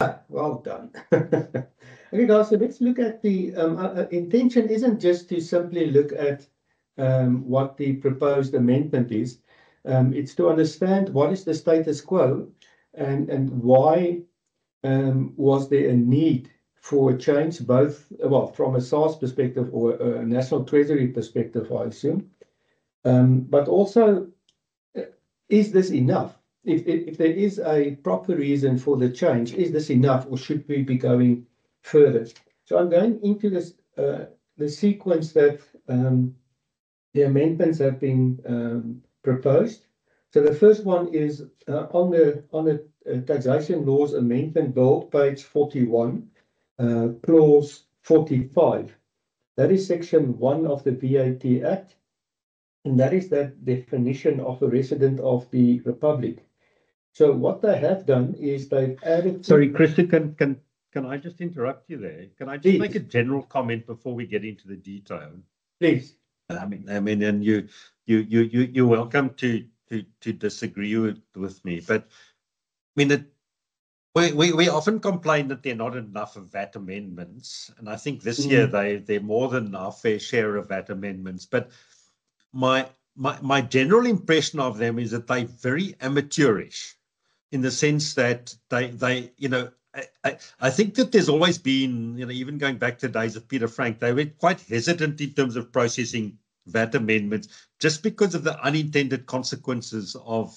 Well done. Okay, guys, so let's look at the intention isn't just to simply look at what the proposed amendment is. It's to understand what is the status quo and why was there a need for a change, both, well, from a SARS perspective or a National Treasury perspective, I assume. But also, uh, is this enough? If there is a proper reason for the change, is this enough, or should we be going further? So I'm going into this the sequence that the amendments have been proposed. So the first one is on the Taxation Laws Amendment Bill, page 41, clause 45. That is section 1 of the VAT Act, and that is that definition of a resident of the Republic. So what they have done is they've added. Sorry, Christian, can I just interrupt you there? Can I just Please. make a general comment before we get into the detail? Please. I mean, and you're welcome to disagree with me, but I mean, we often complain that there are not enough of VAT amendments, and I think this year they're more than our fair share of VAT amendments. But my general impression of them is that they're very amateurish, in the sense that they you know. I think that there's always been, even going back to the days of Peter Frank, they were quite hesitant in terms of processing VAT amendments just because of the unintended consequences of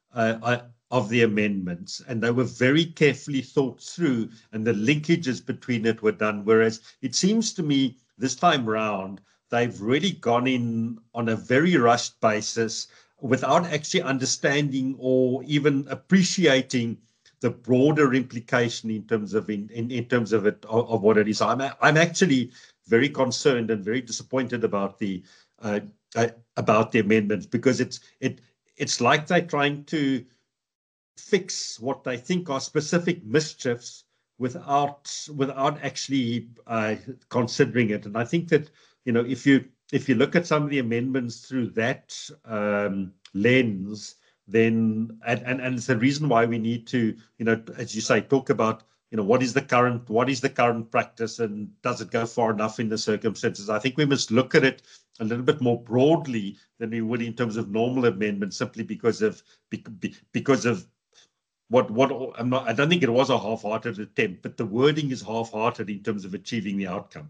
the amendments, and they were very carefully thought through, and the linkages between it were done. Whereas it seems to me this time round, they've really gone in on a very rushed basis without actually understanding or even appreciating the broader implication in terms of of what it is. I'm actually very concerned and very disappointed about the amendments, because it's like they're trying to fix what they think are specific mischiefs without actually considering it. And I think that if you look at some of the amendments through that lens, then and it's the reason why we need to, as you say, talk about what is the current practice, and does it go far enough in the circumstances. I think we must look at it a little bit more broadly than we would in terms of normal amendments, simply because of what I don't think it was a half-hearted attempt, but the wording is half-hearted in terms of achieving the outcome.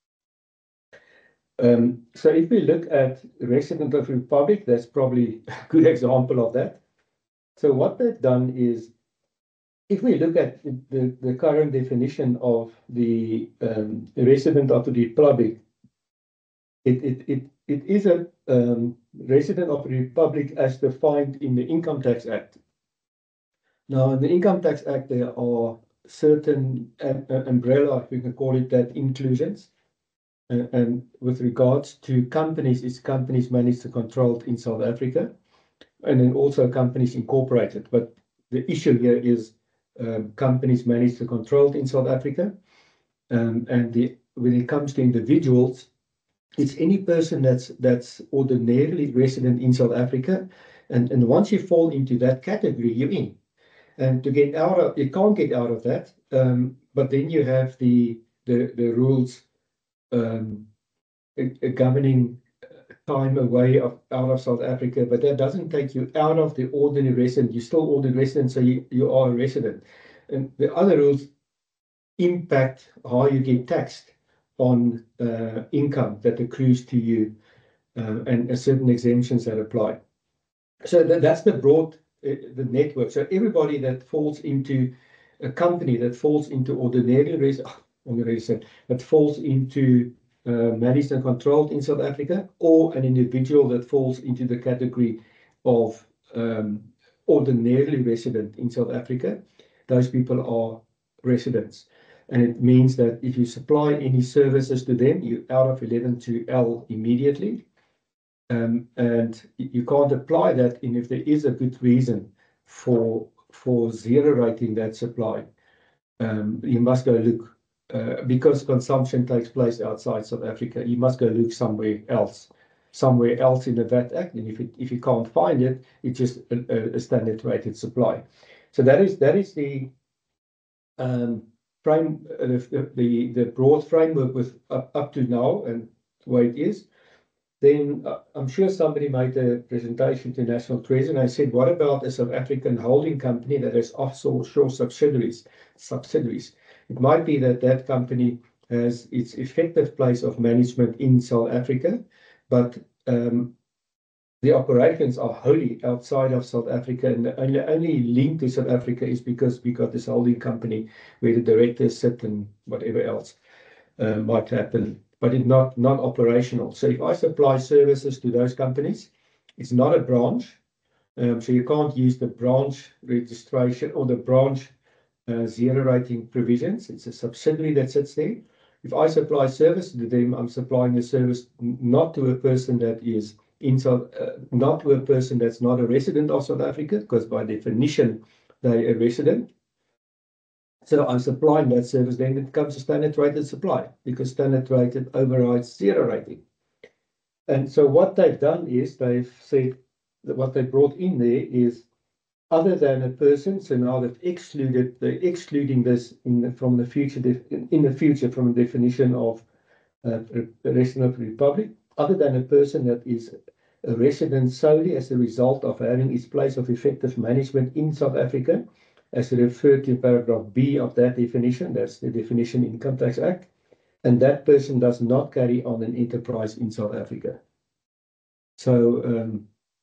So if we look at resident of the Republic, that's probably a good example of that. So what they've done is, if we look at the current definition of the resident of the Republic, it is a resident of the Republic as defined in the Income Tax Act. Now, in the Income Tax Act, there are certain umbrella, if we can call it that, inclusions. And with regards to companies, it's companies managed and controlled in South Africa, and then also companies incorporated. But the issue here is companies managed and controlled in South Africa. And when it comes to individuals, it's any person that's ordinarily resident in South Africa. And once you fall into that category, you're in. And to get out of, you can't get out of that. But then you have the rules governing time away out of South Africa, but that doesn't take you out of the ordinary resident. You're still ordinary resident, so you are a resident. And the other rules impact how you get taxed on income that accrues to you, and certain exemptions that apply. So that's the broad the network. So everybody that falls into a company that falls into ordinary resident, that falls into managed and controlled in South Africa, or an individual that falls into the category of ordinarily resident in South Africa, those people are residents. And it means that if you supply any services to them, you're out of 11(2)L immediately. And you can't apply that if there is a good reason for zero rating that supply. You must go look, because consumption takes place outside South Africa, you must go look somewhere else in the VAT Act. And if you can't find it, it's just a standard rated supply. So that is the the broad framework with up to now and the way it is, then I'm sure somebody made a presentation to National Treasury and I said, what about a South African holding company that has offshore subsidiaries? It might be that that company has its effective place of management in South Africa, but the operations are wholly outside of South Africa, and the only link to South Africa is because we got this holding company where the directors sit and whatever else might happen, but it's not operational. So if I supply services to those companies, it's not a branch, so you can't use the branch registration or the branch zero rating provisions. It's a subsidiary that sits there. If I supply service to them, I'm supplying a service not to a person that is not to a person that's not a resident of South Africa, because by definition they're a resident. So I'm supplying that service, then it becomes a standard rated supply because standard rated overrides zero rating. And so what they've done is they've said that what they brought in there is other than a person. So now they're excluding this in the future from the definition of a resident of the Republic, other than a person that is a resident solely as a result of having its place of effective management in South Africa, as referred to in paragraph B of that definition. That's the definition in Income Tax Act. And that person does not carry on an enterprise in South Africa. So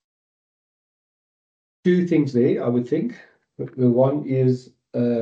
two things there, I would think. The one is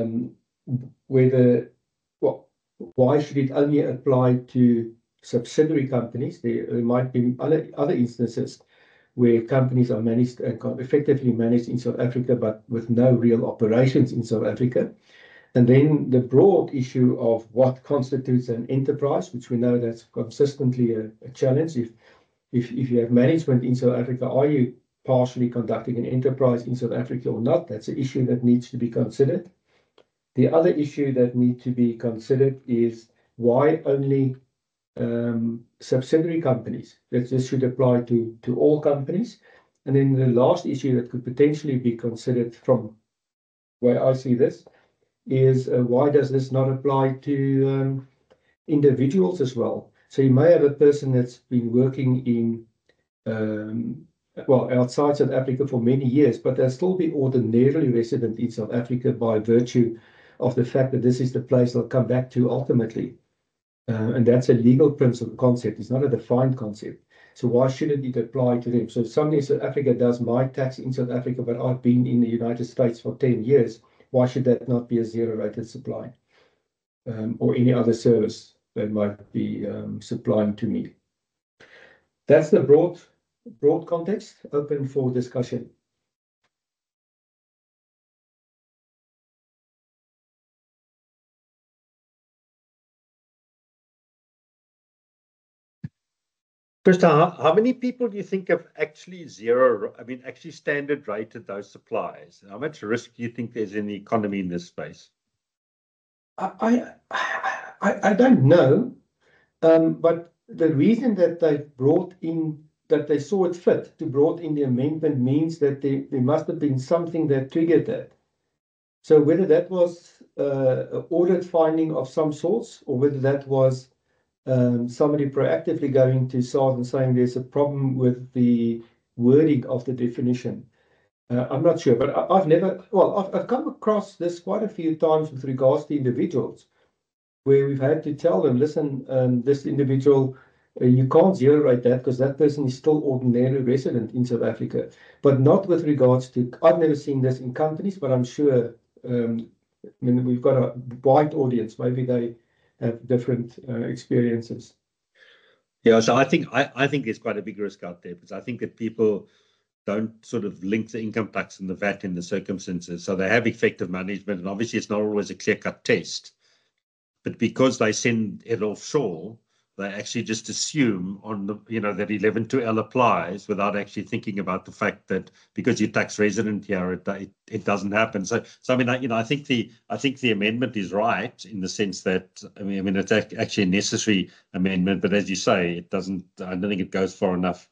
why should it only apply to subsidiary companies? There might be other instances where companies are managed and effectively managed in South Africa, but with no real operations in South Africa. And then the broad issue of what constitutes an enterprise, which we know that's consistently a challenge. If you have management in South Africa, are you partially conducting an enterprise in South Africa or not? That's an issue that needs to be considered. The other issue that needs to be considered is why only subsidiary companies. That this should apply to all companies. And then the last issue that could potentially be considered from where I see this is why does this not apply to individuals as well? So you may have a person that's been working in outside South Africa for many years, but they'll still be ordinarily resident in South Africa by virtue of the fact that this is the place they'll come back to ultimately. And that's a legal principle concept. It's not a defined concept. So why shouldn't it apply to them? So if somebody in South Africa does my tax in South Africa, but I've been in the United States for 10 years, why should that not be a zero-rated supply? Or any other service they might be supplying to me. That's the broad context, open for discussion. Krista, how many people do you think have actually actually standard rated those supplies? How much risk do you think there's in the economy in this space? I don't know, but the reason that they saw it fit to brought in the amendment means that there must have been something that triggered that. So whether that was an audit finding of some sorts, or whether that was somebody proactively going to SARS and saying there's a problem with the wording of the definition. I'm not sure, but I've come across this quite a few times with regards to individuals, where we've had to tell them, listen, this individual, you can't zero rate that because that person is still ordinarily resident in South Africa, but not with regards to, I've never seen this in companies, but I'm sure, we've got a wide audience, maybe they have different experiences. Yeah, so I think there's quite a big risk out there, because I think that people don't sort of link the income tax and the VAT in the circumstances. So they have effective management, and obviously it's not always a clear-cut test. But because they send it offshore, they actually just assume on the, that 11(2)L applies without actually thinking about the fact that because you're tax resident here, it doesn't happen. So I mean, I think the amendment is right in the sense that I mean it's actually a necessary amendment, but as you say, it doesn't. I don't think it goes far enough.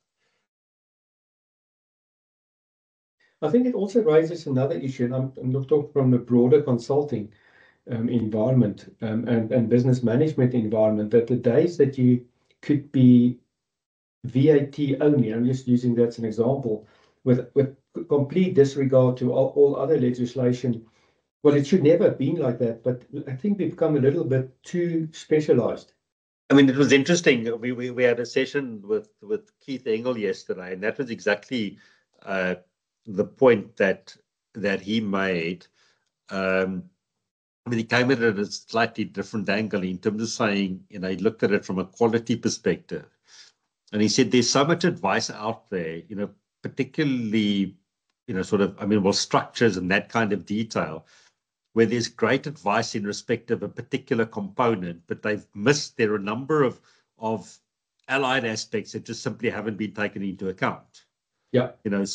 I think it also raises another issue, and I'm talking from the broader consulting, environment and business management environment, that the days that you could be VAT only, I'm just using that as an example, with complete disregard to all other legislation. Well, it should never have been like that, but I think we've become a little bit too specialized. I mean, it was interesting. We had a session with Keith Engel yesterday, and that was exactly the point that he made. I mean, he came at it at a slightly different angle in terms of saying, he looked at it from a quality perspective. And he said, there's so much advice out there, particularly, sort of, I mean, well, structures and that kind of detail, where there's great advice in respect of a particular component, but they've missed, there are a number of allied aspects that just simply haven't been taken into account. Yeah.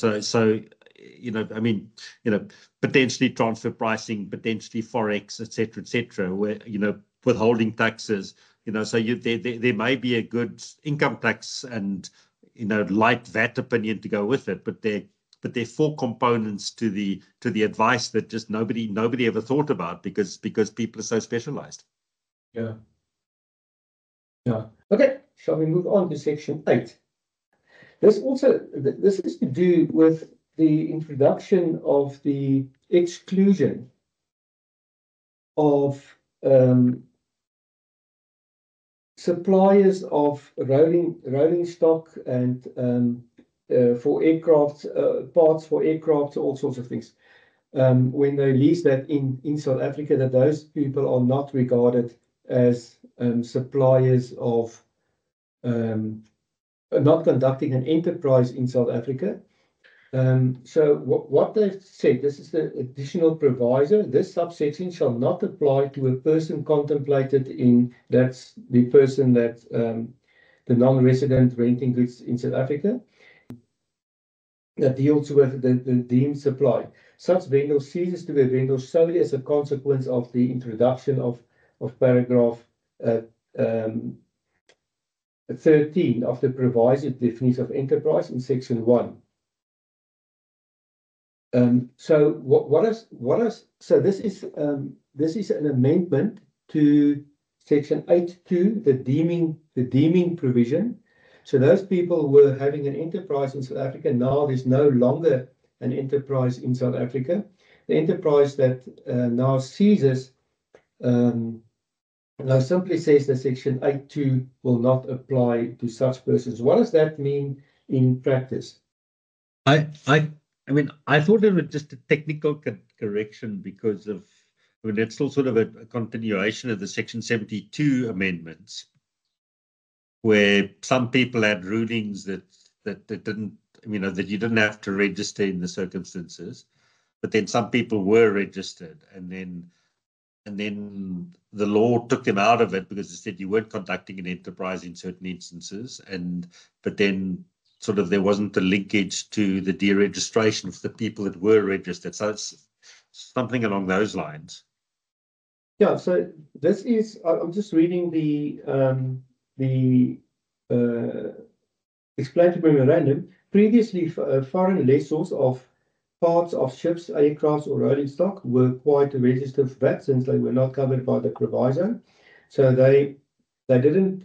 I mean, potentially transfer pricing, potentially Forex, et cetera, where, withholding taxes, so there may be a good income tax and, light VAT opinion to go with it, but there are four components to the advice that just nobody ever thought about because people are so specialized. Yeah. Yeah. Okay. Shall we move on to section 8? This is to do with the introduction of the exclusion of suppliers of rolling stock and for aircraft parts for aircraft, all sorts of things. When they lease that in South Africa, that those people are not regarded as suppliers of not conducting an enterprise in South Africa. So what they've said, this is the additional proviso. This subsection shall not apply to a person contemplated in, that's the person that the non-resident renting goods in South Africa, that deals with the deemed supply. Such vendor ceases to be a vendor solely as a consequence of the introduction of paragraph 13 of the proviso definition of enterprise in section 1. So this is an amendment to section 8.2, the deeming provision. So those people were having an enterprise in South Africa. Now there's no longer an enterprise in South Africa. The enterprise that now ceases now simply says that section 8.2 will not apply to such persons. What does that mean in practice? I mean, I thought it was just a technical correction because of, I mean, it's still sort of a continuation of the Section 72 amendments, where some people had rulings that didn't, that you didn't have to register in the circumstances, but then some people were registered, and then the law took them out of it because it said you weren't conducting an enterprise in certain instances, but then sort of there wasn't a linkage to the deregistration for the people that were registered. So it's something along those lines. Yeah, so this is, I'm just reading the explanatory memorandum. Previously, foreign lessors of parts of ships, aircrafts, or rolling stock were required to register for VAT since they were not covered by the proviso. So they didn't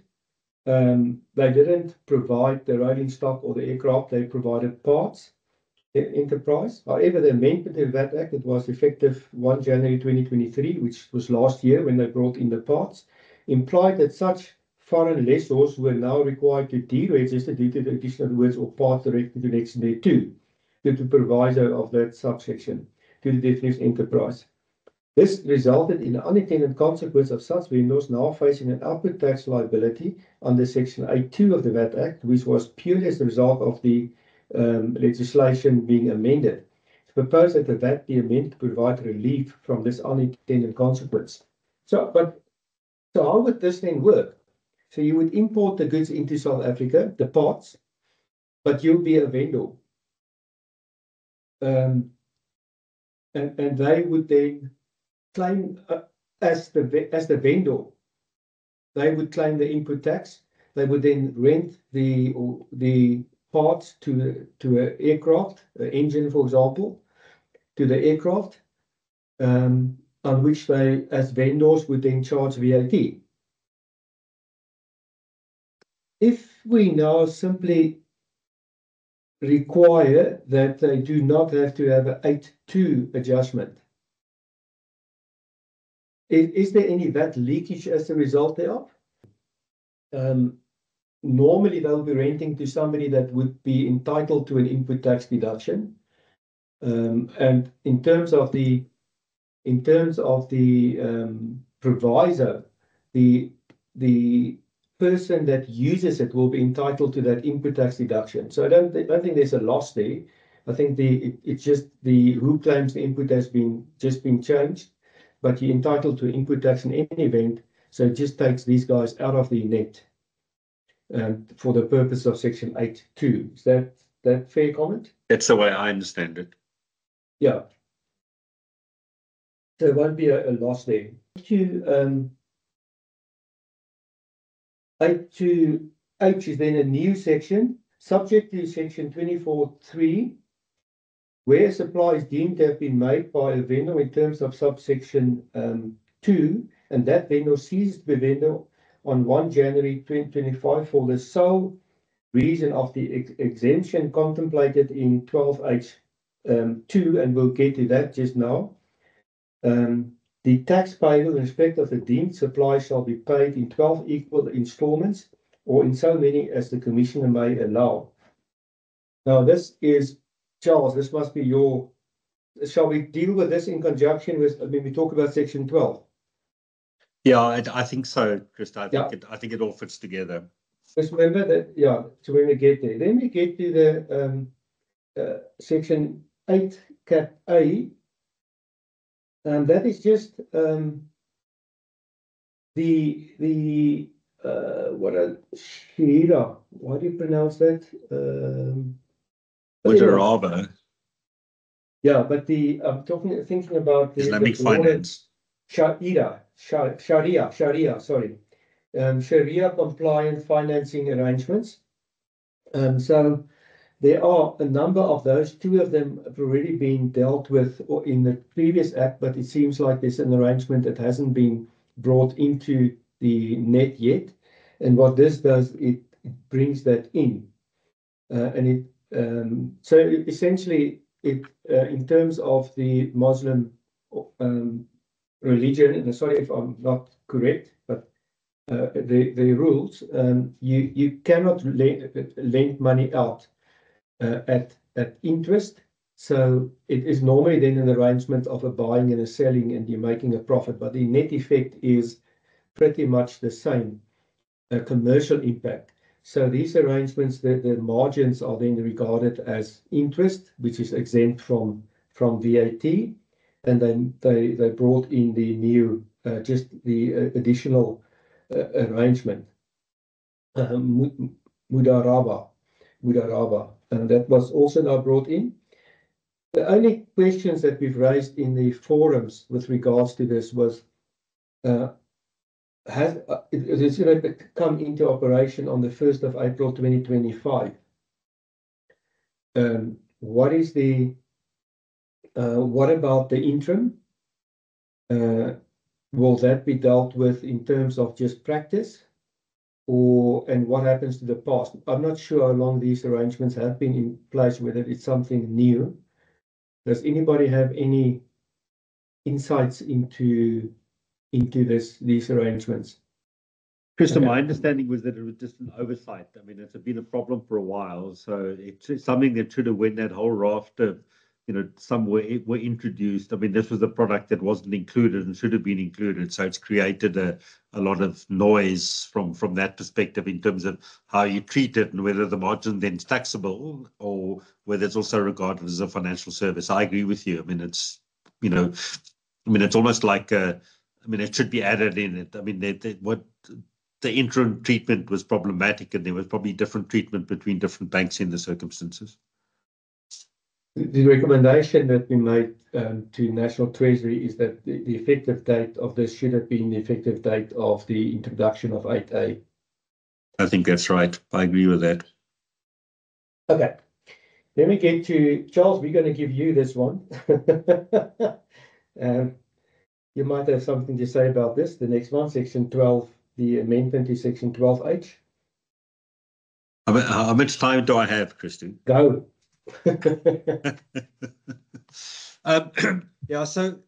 provide the rolling stock or the aircraft. They provided parts, the enterprise. However, the amendment to the VAT Act, it was effective 1 January 2023, which was last year when they brought in the parts, implied that such foreign lessors were now required to deregister due to the addition of the words or parts directly to next there too, to the proviso of that subsection, to the definition of enterprise. This resulted in an unintended consequence of such vendors now facing an output tax liability under Section 8.2 of the VAT Act, which was purely as a result of the legislation being amended. It's proposed that the VAT be amended to provide relief from this unintended consequence. So how would this then work? So you would import the goods into South Africa, the parts, but you'll be a vendor. And they would then claim as the vendor, they would claim the input tax. They would then rent the parts to an aircraft, an engine, for example, to the aircraft. on which they, as vendors, would then charge VAT. If we now simply require that they do not have to have an 8.2 adjustment, is there any VAT leakage as a result thereof? Normally, they'll be renting to somebody that would be entitled to an input tax deduction. And in terms of the proviso, the person that uses it will be entitled to that input tax deduction. So I don't think there's a loss there. I think it's just who claims the input has just been changed, but you're entitled to input tax in any event. So it just takes these guys out of the net for the purpose of Section 8.2. Is that fair comment? That's the way I understand it. Yeah. So there won't be a loss there. 8.2H is then a new section, subject to Section 24.3, where a supply is deemed to have been made by a vendor in terms of subsection 2, and that vendor ceases to be vendor on 1 January 2025 for the sole reason of the exemption contemplated in 12H 2, and we'll get to that just now. The tax payable in respect of the deemed supply shall be paid in 12 equal installments or in so many as the Commissioner may allow. Now, this is, Charles, this must be your, shall we deal with this in conjunction with, when we talk about Section 12? Yeah, I think so, Chris. I think it all fits together. Just remember that, yeah, so when we get there. Then we get to the Section 8 Cap A, and that is just Shira, how do you pronounce that? Mudaraba. Yeah, but I'm thinking about the Islamic finance. Sharia, sorry. Sharia compliant financing arrangements. So there are a number of those. 2 of them have already been dealt with in the previous act, but it seems like there's an arrangement that hasn't been brought into the net yet. And what this does, it brings that in. So essentially, in terms of the Muslim religion, and sorry if I'm not correct, but the rules, you cannot lend money out at interest. So it is normally then an arrangement of a buying and a selling, and you're making a profit. But the net effect is pretty much the same, a commercial impact. So these arrangements, the margins are then regarded as interest, which is exempt from VAT, and then they brought in the new, just the additional arrangement, Mudaraba, and that was also now brought in. The only questions that we've raised in the forums with regards to this was, it's going to come into operation on the 1st of April 2025. What about the interim? Will that be dealt with in terms of just practice? And what happens to the past? I'm not sure how long these arrangements have been in place, whether it's something new. Does anybody have any insights into these arrangements? Chris, my understanding was that it was just an oversight. I mean, it's been a problem for a while, so it's something that should have, when that whole raft of, some were introduced. I mean, this was a product that wasn't included and should have been included, so it's created a lot of noise from that perspective in terms of how you treat it and whether the margin then is taxable or whether it's also regarded as a financial service. I agree with you. I mean, it's almost like it should be added in it. I mean, the interim treatment was problematic, and there was probably different treatment between different banks in the circumstances. The recommendation that we made to National Treasury is that the effective date of this should have been the effective date of the introduction of 8A. I think that's right. I agree with that. Okay. Let me get to Charles. We're going to give you this one. you might have something to say about this. The next one, Section 12, the amendment to Section 12H. How much time do I have, Christian? Go. Yeah, so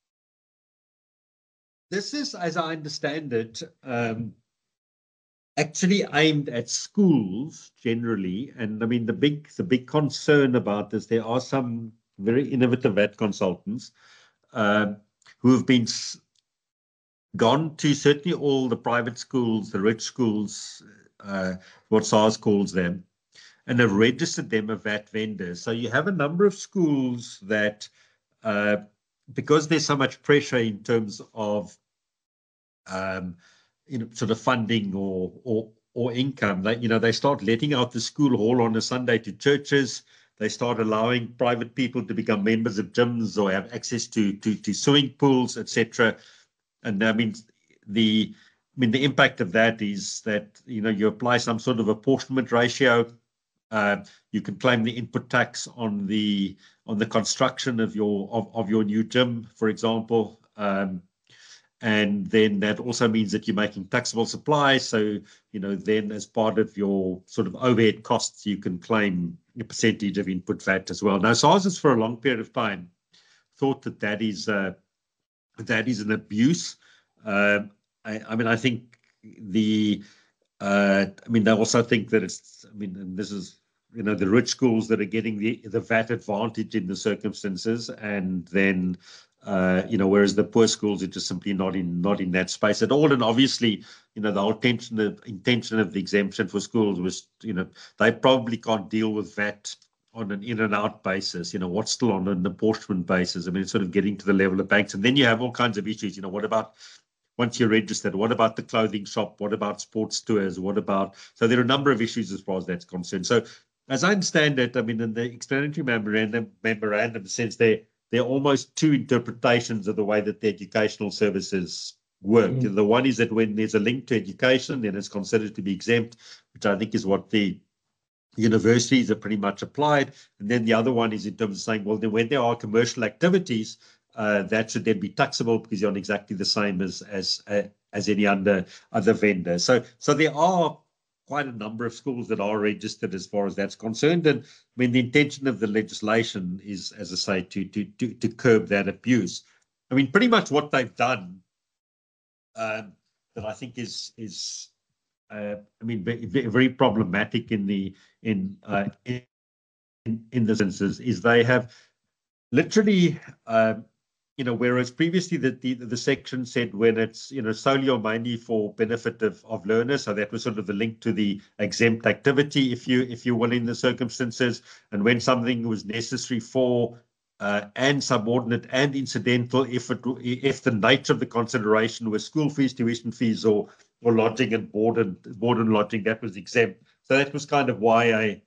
this is, as I understand it, actually aimed at schools generally. And I mean, the big concern about this, there are some very innovative VAT consultants who have been gone to certainly all the private schools, the rich schools, what SARS calls them, and have registered them as VAT vendors. So you have a number of schools that, because there's so much pressure in terms of sort of funding or income, they start letting out the school hall on a Sunday to churches. They start allowing private people to become members of gyms or have access to swimming pools, etc. And I mean, the impact of that is that you apply some sort of apportionment ratio. You can claim the input tax on the construction of your new gym, for example. And then that also means that you're making taxable supply. So, then as part of your sort of overhead costs, you can claim a percentage of input VAT as well. Now, SARS has for a long period of time thought that is an abuse. I think they also think that it's, and this is, the rich schools that are getting the VAT advantage in the circumstances, and then, whereas the poor schools are just simply not in that space at all. And obviously, the whole intention of the exemption for schools was, they probably can't deal with VAT on an in and out basis, what's still on an apportionment basis. It's sort of getting to the level of banks. And then you have all kinds of issues. What about once you're registered? What about the clothing shop? What about sports tours? So there are a number of issues as far as that's concerned. So as I understand it, in the explanatory memorandum says there are almost two interpretations of the way that the educational services work. The one is that when there's a link to education, then it's considered to be exempt, which I think is what the universities are pretty much applied. And then the other one is in terms of saying, well, then when there are commercial activities, that should then be taxable because you're on exactly the same as any other vendor. So there are quite a number of schools that are registered as far as that's concerned. And the intention of the legislation is, as I say, to curb that abuse. Pretty much what they've done that I think is very problematic in the instances is they have literally, whereas previously the section said when it's solely or mainly for benefit of learners, so that was sort of the link to the exempt activity, if you will, in the circumstances, and when something was necessary for and subordinate and incidental, if the nature of the consideration was school fees, tuition fees, or lodging and board and lodging, that was exempt. So that was kind of why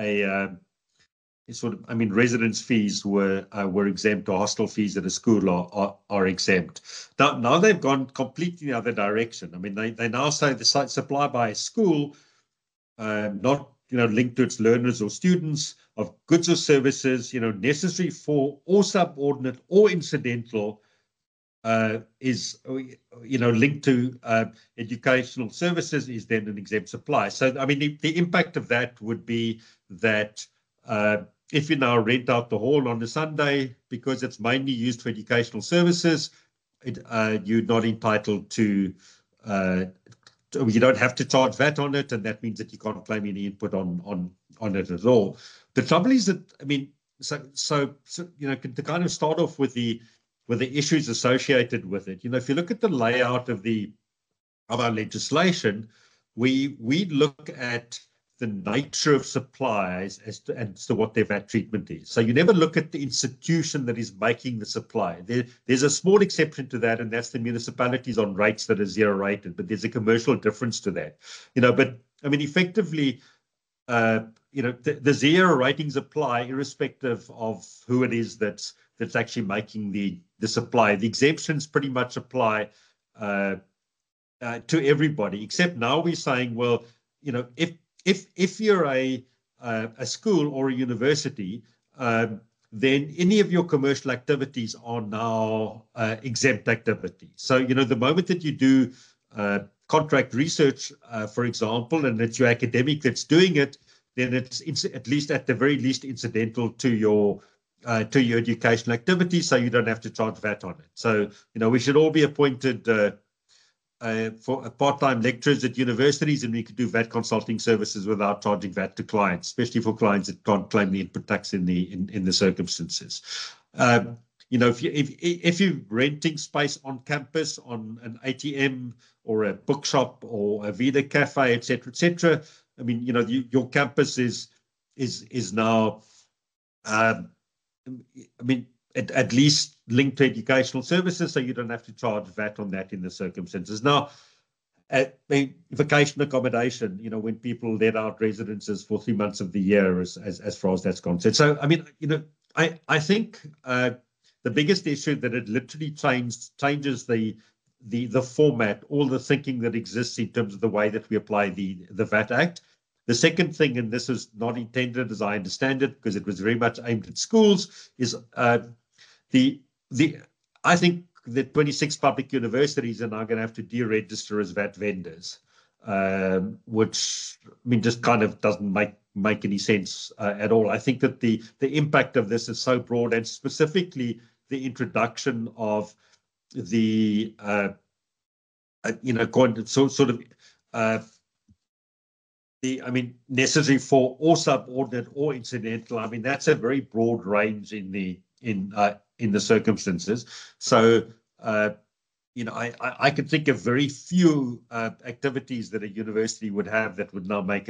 residence fees were exempt, or hostel fees at a school are exempt. Now they've gone completely the other direction. They now say the supply by a school, not linked to its learners or students, of goods or services, necessary for or subordinate or incidental, is linked to educational services, is then an exempt supply. So the impact of that would be that if you now rent out the hall on a Sunday because it's mainly used for educational services, you're not entitled to. You don't have to charge VAT on it, and that means that you can't claim any input on it at all. The trouble is that to kind of start off with the issues associated with it. If you look at the layout of our legislation, we look at the nature of supplies as to what their VAT treatment is. So you never look at the institution that is making the supply. There's a small exception to that, and that's the municipalities on rates that are zero rated, but there's a commercial difference to that. But effectively, the zero ratings apply irrespective of who it is that's actually making the supply. The exemptions pretty much apply to everybody, except now we're saying, well, if you're a school or a university, then any of your commercial activities are now exempt activities. So, the moment that you do contract research, for example, and it's your academic that's doing it, then it's at least, at the very least, incidental to your educational activity, so you don't have to charge VAT on it. So, we should all be appointed for part-time lecturers at universities, and we could do VAT consulting services without charging VAT to clients, especially for clients that can't claim the input tax in the circumstances. If you're renting space on campus, on an ATM or a bookshop or a Vida cafe, etc., I mean, your campus is now, I mean, at least linked to educational services, so you don't have to charge VAT on that in the circumstances. Now, vacation accommodation, when people let out residences for 3 months of the year, as far as that's concerned. So, I mean, I think the biggest issue that it literally changes the format, all the thinking that exists in terms of the way that we apply the VAT Act. The second thing, and this is not intended as I understand it, because it was very much aimed at schools, is I think the 26 public universities are now going to have to deregister as VAT vendors, which, I mean, just kind of doesn't make any sense at all. I think that the impact of this is so broad, and specifically the introduction of the sort of I mean, necessary for or subordinate or incidental. I mean, that's a very broad range in the circumstances. So, I could think of very few activities that a university would have that would now make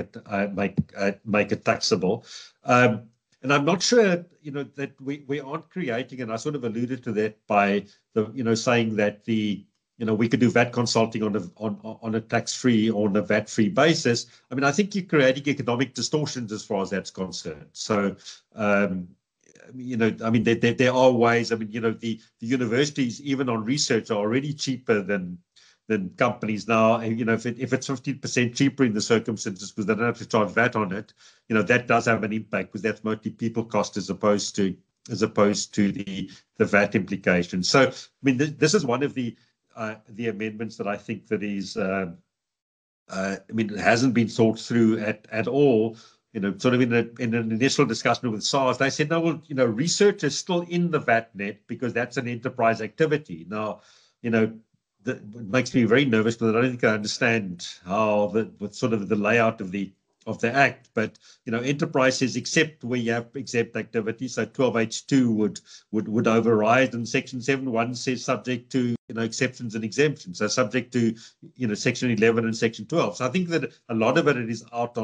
it taxable. And I'm not sure, that we aren't creating, and I sort of alluded to that by saying that we could do VAT consulting on a tax-free or on a VAT-free basis. I mean, I think you're creating economic distortions as far as that's concerned. So, I mean, there are ways. I mean, the universities, even on research, are already cheaper than companies now. If it's 15% cheaper in the circumstances because they don't have to charge VAT on it, that does have an impact, because that's mostly people cost as opposed to the VAT implication. So, I mean, this is one of the amendments that I think that is, I mean, it hasn't been thought through at all. Sort of in an initial discussion with SARS, they said, no, well, research is still in the VAT net because that's an enterprise activity. Now, that makes me very nervous, but I don't think I understand how with sort of the layout of the Act. But enterprises, except where you have exempt activity, so 12H2 would override, and Section 7.1 says subject to exceptions and exemptions, so subject to Section 11 and Section 12. So I think that a lot of it is out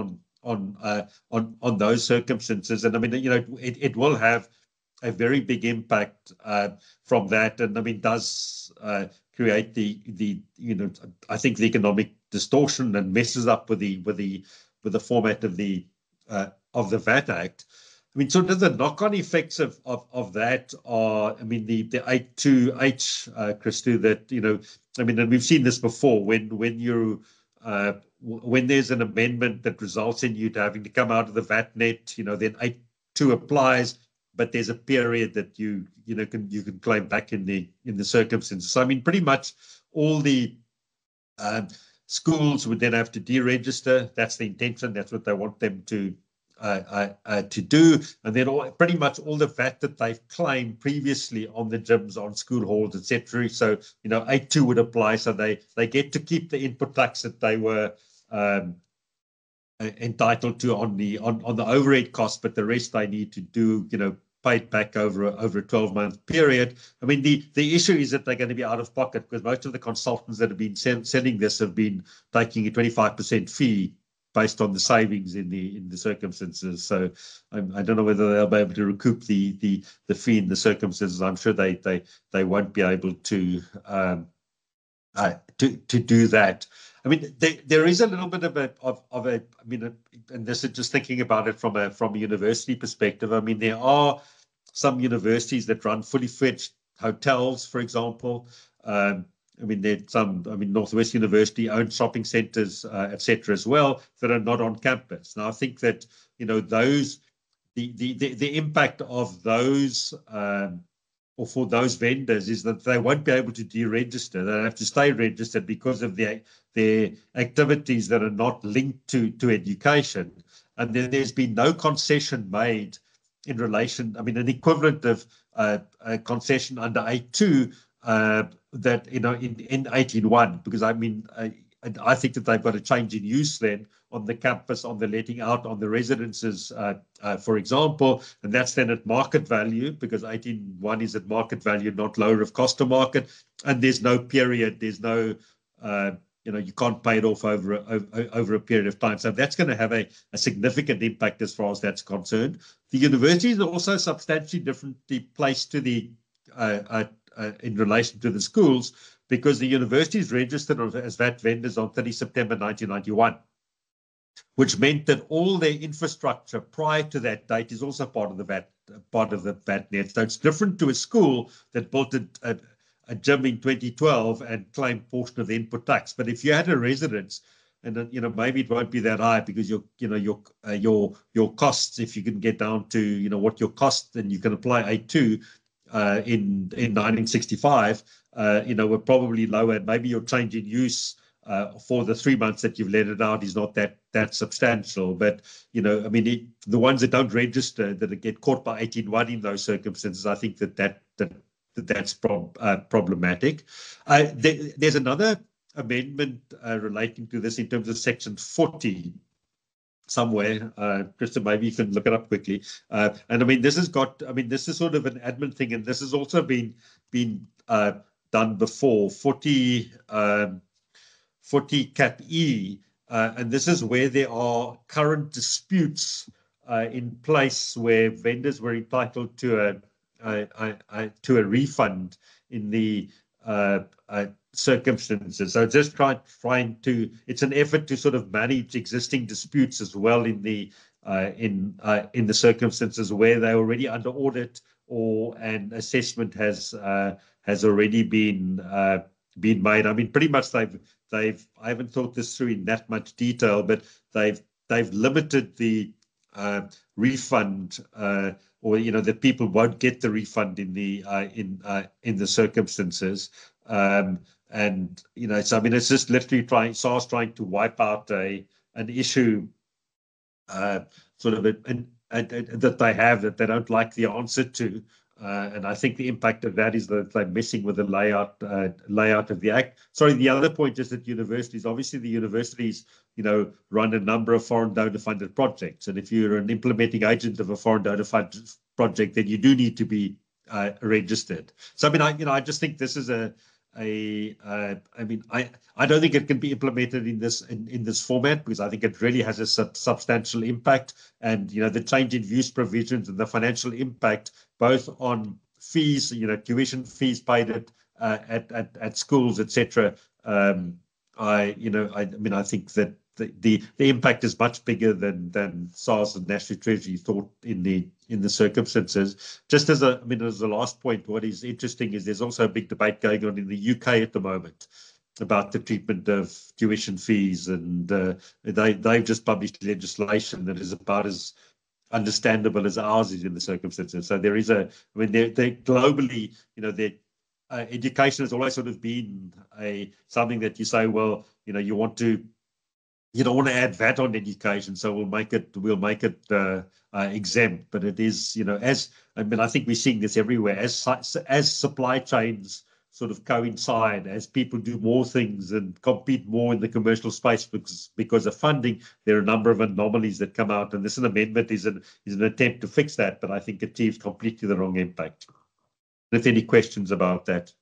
on those circumstances, and I mean, it will have a very big impact from that, and I mean, does create the I think the economic distortion, and messes up with the format of the VAT Act. I mean, sort of the knock-on effects of that are, I mean, the 8.2H, Christo, that I mean, and we've seen this before when you when there's an amendment that results in you having to come out of the VAT net, then 8.2 applies, but there's a period that you can claim back in the circumstances. So I mean, pretty much all the schools would then have to deregister. That's the intention. That's what they want them to do. And then pretty much all the VAT that they've claimed previously on the gyms, on school halls, etc. So 8.2 would apply. So they get to keep the input tax that they were entitled to on the overhead cost, but the rest they need to do paid back over a 12-month period. I mean, the issue is that they're going to be out of pocket, because most of the consultants that have been selling this have been taking a 25% fee based on the savings in the circumstances. So I don't know whether they'll be able to recoup the fee in the circumstances. I'm sure they won't be able to do that. I mean, there is a little bit of a I mean, and this is just thinking about it from a university perspective. I mean, there are some universities that run fully fledged hotels, for example. I mean, there's some. I mean, Northwest University owns shopping centres, etc., as well, that are not on campus. Now, I think that those the impact of those or for those vendors is that they won't be able to deregister. They'll have to stay registered because of their activities that are not linked to education. And then there's been no concession made in relation, I mean, an equivalent of a concession under 8.2 that, you know, in 18.1, because I mean, I think that they've got a change in use then on the campus, on the letting out, on the residences, for example, and that's then at market value, because 18.1 is at market value, not lower of cost to market, and there's no period, there's no, you know, you can't pay it off over a period of time. So that's going to have a significant impact as far as that's concerned. The universities are also substantially differently placed to the in relation to the schools, because the universities registered as VAT vendors on 30 September 1991, which meant that all their infrastructure prior to that date is also part of the VAT net. So it's different to a school that built a gym in 2012 and claimed portion of the input tax. But if you had a residence, and you know, maybe it won't be that high because your costs, if you can get down to, you know, what your cost, then you can apply 8.2 in 1965, you know, were probably lower. Maybe your change in use for the 3 months that you've let it out is not that substantial. But, you know, I mean, the ones that don't register, that get caught by 18.1 in those circumstances, I think that's problematic. There's another amendment relating to this in terms of section 40 somewhere. Krista, maybe you can look it up quickly. And I mean, this is sort of an admin thing, and this has also been done before. 40 Cap E, and this is where there are current disputes in place where vendors were entitled to a refund in the circumstances. So just trying to, it's an effort to sort of manage existing disputes as well in the circumstances where they're already under audit or an assessment has already been made. I mean, pretty much I haven't thought this through in that much detail, but they've limited the refund, or, you know, that people won't get the refund in the circumstances. And, you know, so I mean, it's just literally SARS trying to wipe out an issue, sort of that they have, that they don't like the answer to. And I think the impact of that is that they're messing with the layout of the Act. Sorry, the other point is that universities, obviously the universities, you know, run a number of foreign donor funded projects. And if you're an implementing agent of a foreign donor funded project, then you do need to be registered. So, I mean, I just think this is I mean, I don't think it can be implemented in this format, because I think it really has a substantial impact. And, you know, the change in use provisions and the financial impact, both on fees, you know, tuition fees paid at schools, etc. I mean, I think that the impact is much bigger than SARS and National Treasury thought in the circumstances. Just as a last point, what is interesting is there's also a big debate going on in the UK at the moment about the treatment of tuition fees, and they've just published legislation that is about as understandable as ours is in the circumstances. So there is they're globally, you know, education has always sort of been something that you say, well, you know, you don't want to add VAT on education, so we'll make it exempt. But it is, you know, I think we're seeing this everywhere as supply chains sort of coincide, as people do more things and compete more in the commercial space because of funding. There are a number of anomalies that come out, and this amendment is an attempt to fix that, but I think it achieves completely the wrong impact. If any questions about that?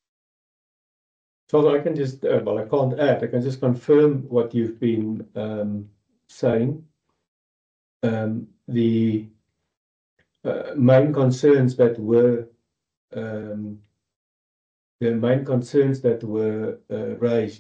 So I can just, well, I can't add, I can just confirm what you've been saying. The main concerns that were raised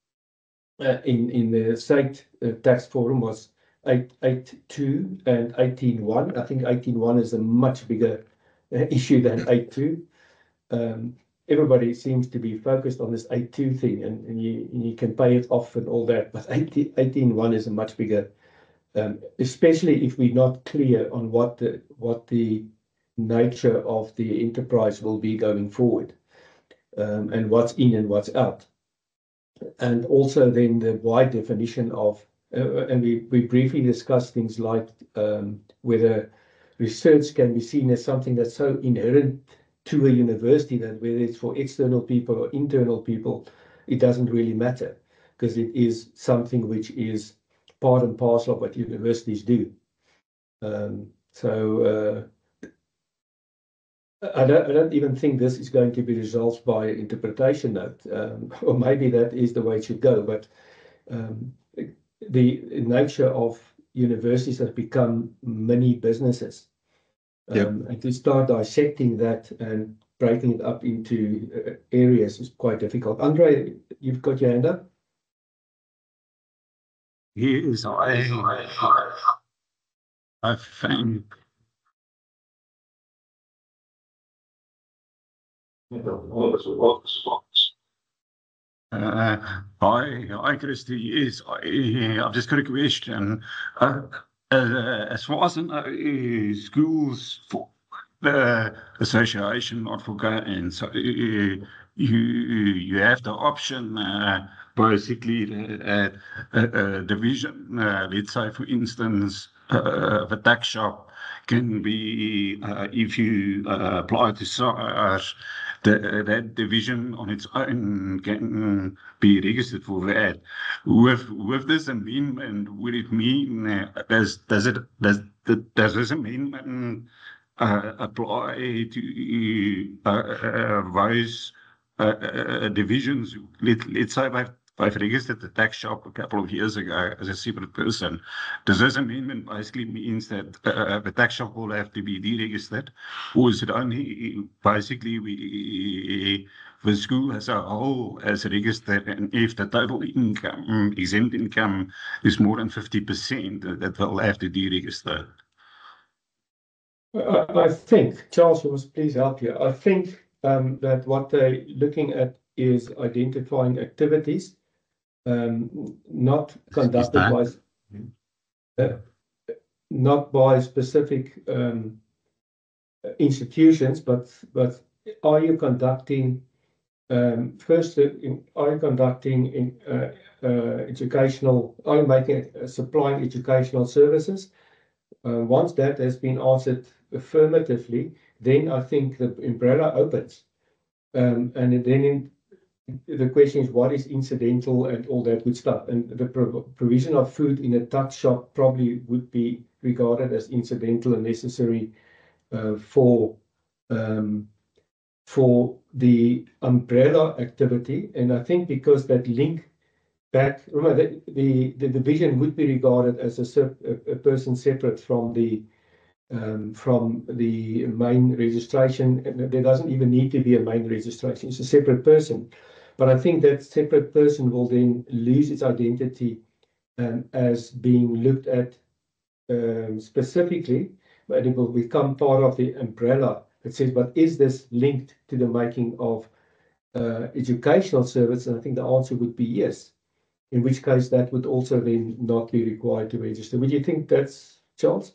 in the state tax forum was 8.2 and 18.1. I think 18.1 is a much bigger issue than 8.2. Everybody seems to be focused on this 8.2 thing, and you can pay it off and all that, but 18.1 is a much bigger especially if we're not clear on what the nature of the enterprise will be going forward, and what's in and what's out. And also then the wide definition of, and we briefly discussed things like whether research can be seen as something that's so inherent to a university that whether it's for external people or internal people, it doesn't really matter, because it is something which is part and parcel of what universities do. So I don't even think this is going to be resolved by interpretation note, or maybe that is the way it should go. But the nature of universities has become mini businesses, and to start dissecting that and breaking it up into areas is quite difficult. Andre, you've got your hand up. Yes, I think. Hi, Christy. Yes, I've just got a question. As far as I know, schools for the association, not for guidance, so you have the option, basically, division. Let's say, for instance, the tax shop can be, if you apply to SARS, that division on its own can be registered for that. With this amendment, would it mean does this amendment apply to those divisions? Let's say I've registered the tax shop a couple of years ago as a separate person. Does this amendment basically means that the tax shop will have to be deregistered, or is it only basically the school as a whole as registered, and if the total income, exempt income, is more than 50%, that they'll have to deregister? I think, Charles, you must please help here. I think that what they're looking at is identifying activities not conducted not by specific institutions, but are you conducting first? Are you conducting educational? Are you making supplying educational services? Once that has been answered affirmatively, then I think the umbrella opens, and then the question is what is incidental and all that good stuff. And the provision of food in a tuck shop probably would be regarded as incidental and necessary for the umbrella activity. And I think because that link back, remember, the division would be regarded as a person separate from the main registration. There doesn't even need to be a main registration. It's a separate person. But I think that separate person will then lose its identity as being looked at specifically, but it will become part of the umbrella that says, but is this linked to the making of educational service? And I think the answer would be yes, in which case that would also then not be required to register. Would you think that's, Charles?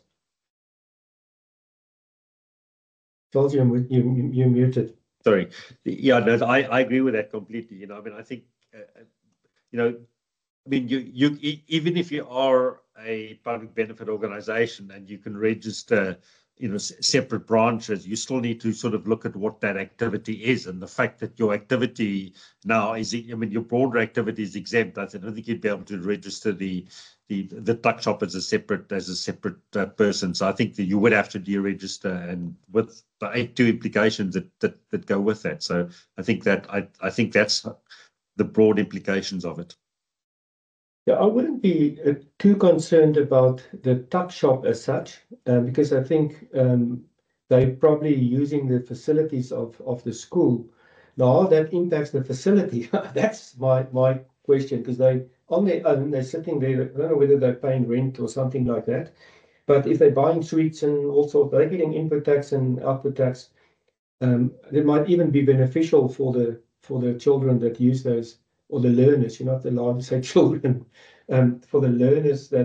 Charles, you're muted. Sorry. Yeah, no, I agree with that completely. I mean, I think, I mean, you even if you are a public benefit organization and you can register, separate branches, you still need to sort of look at what that activity is, and the fact that your activity now is, I mean, your broader activity is exempt. I don't think you'd be able to register the tuck shop as a separate person. So I think that you would have to deregister, and with the 2 implications that go with that. So I think that's the broad implications of it. Yeah, I wouldn't be too concerned about the tuck shop as such, because I think they're probably using the facilities of the school. Now, how that impacts the facility, that's my question, because they on their own, they're sitting there, I don't know whether they're paying rent or something like that. But if they're buying sweets and also they're getting input tax and output tax, it might even be beneficial for the children that use those, or the learners, you're not allowed to say children, for the learners that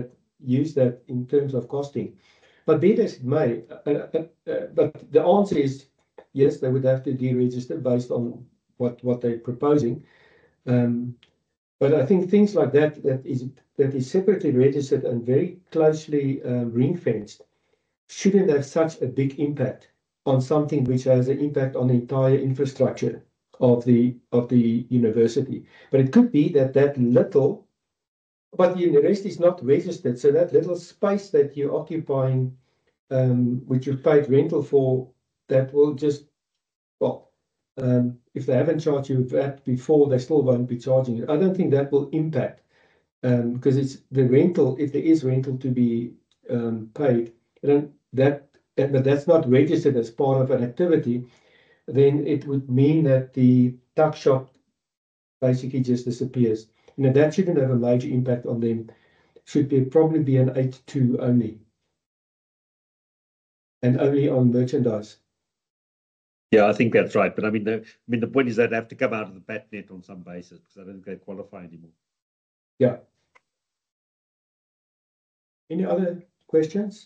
use that in terms of costing. But be it as it may, but the answer is yes, they would have to deregister based on what they're proposing. But I think things like that is separately registered and very closely ring-fenced shouldn't have such a big impact on something which has an impact on the entire infrastructure of the university. But it could be that little, but the rest is not registered. So that little space that you're occupying, which you paid rental for, that will just, well, if they haven't charged you that before, they still won't be charging you. I don't think that will impact because it's the rental, if there is rental to be paid, then but that's not registered as part of an activity, then it would mean that the tuck shop basically just disappears. That shouldn't have a major impact on them. Should probably be an 8.2 only. And only on merchandise. Yeah, I think that's right. But I mean, the point is that they have to come out of the BAT net on some basis because I don't think they qualify anymore. Yeah. Any other questions?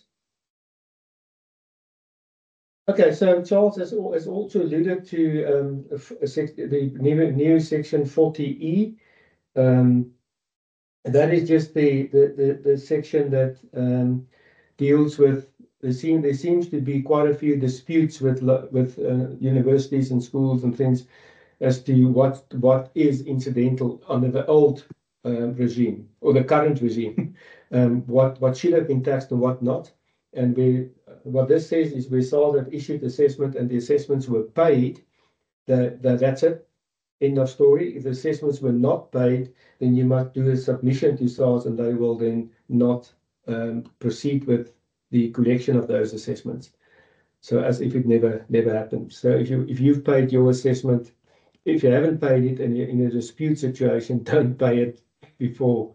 Okay, so Charles has also alluded to the new section 40E. That is just the section that deals with. There seems to be quite a few disputes with universities and schools and things as to what is incidental under the old regime or the current regime, what should have been taxed and what not. And what this says is where SARS have issued assessment and the assessments were paid, that's it, end of story. If the assessments were not paid, then you must do a submission to SARS and they will then not proceed with the collection of those assessments. So as if it never happened. So if you've paid your assessment, if you haven't paid it and you're in a dispute situation, don't pay it before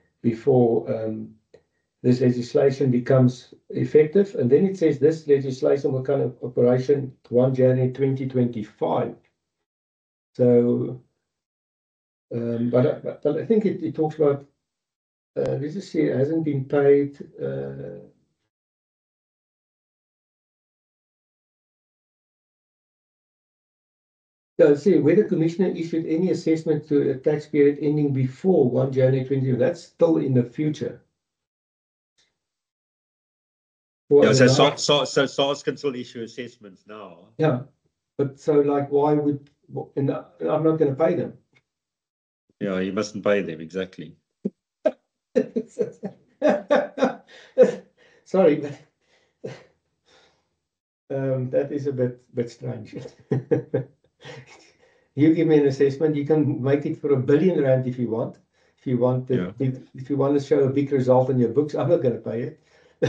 this legislation becomes effective. And then it says this legislation will come into operation 1 January 2025. So, but I think it talks about, let's just see, it hasn't been paid. So see, whether Commissioner issued any assessment to a tax period ending before 1 January 2020, that's still in the future. Yeah, so SARS can still issue assessments now. Yeah, but so like, why would, and I'm not going to pay them. Yeah, you mustn't pay them, exactly. Sorry, but that is a bit strange. You give me an assessment, you can make it for R1 billion if you want. If you want if you want to show a big result in your books, I'm not going to pay it.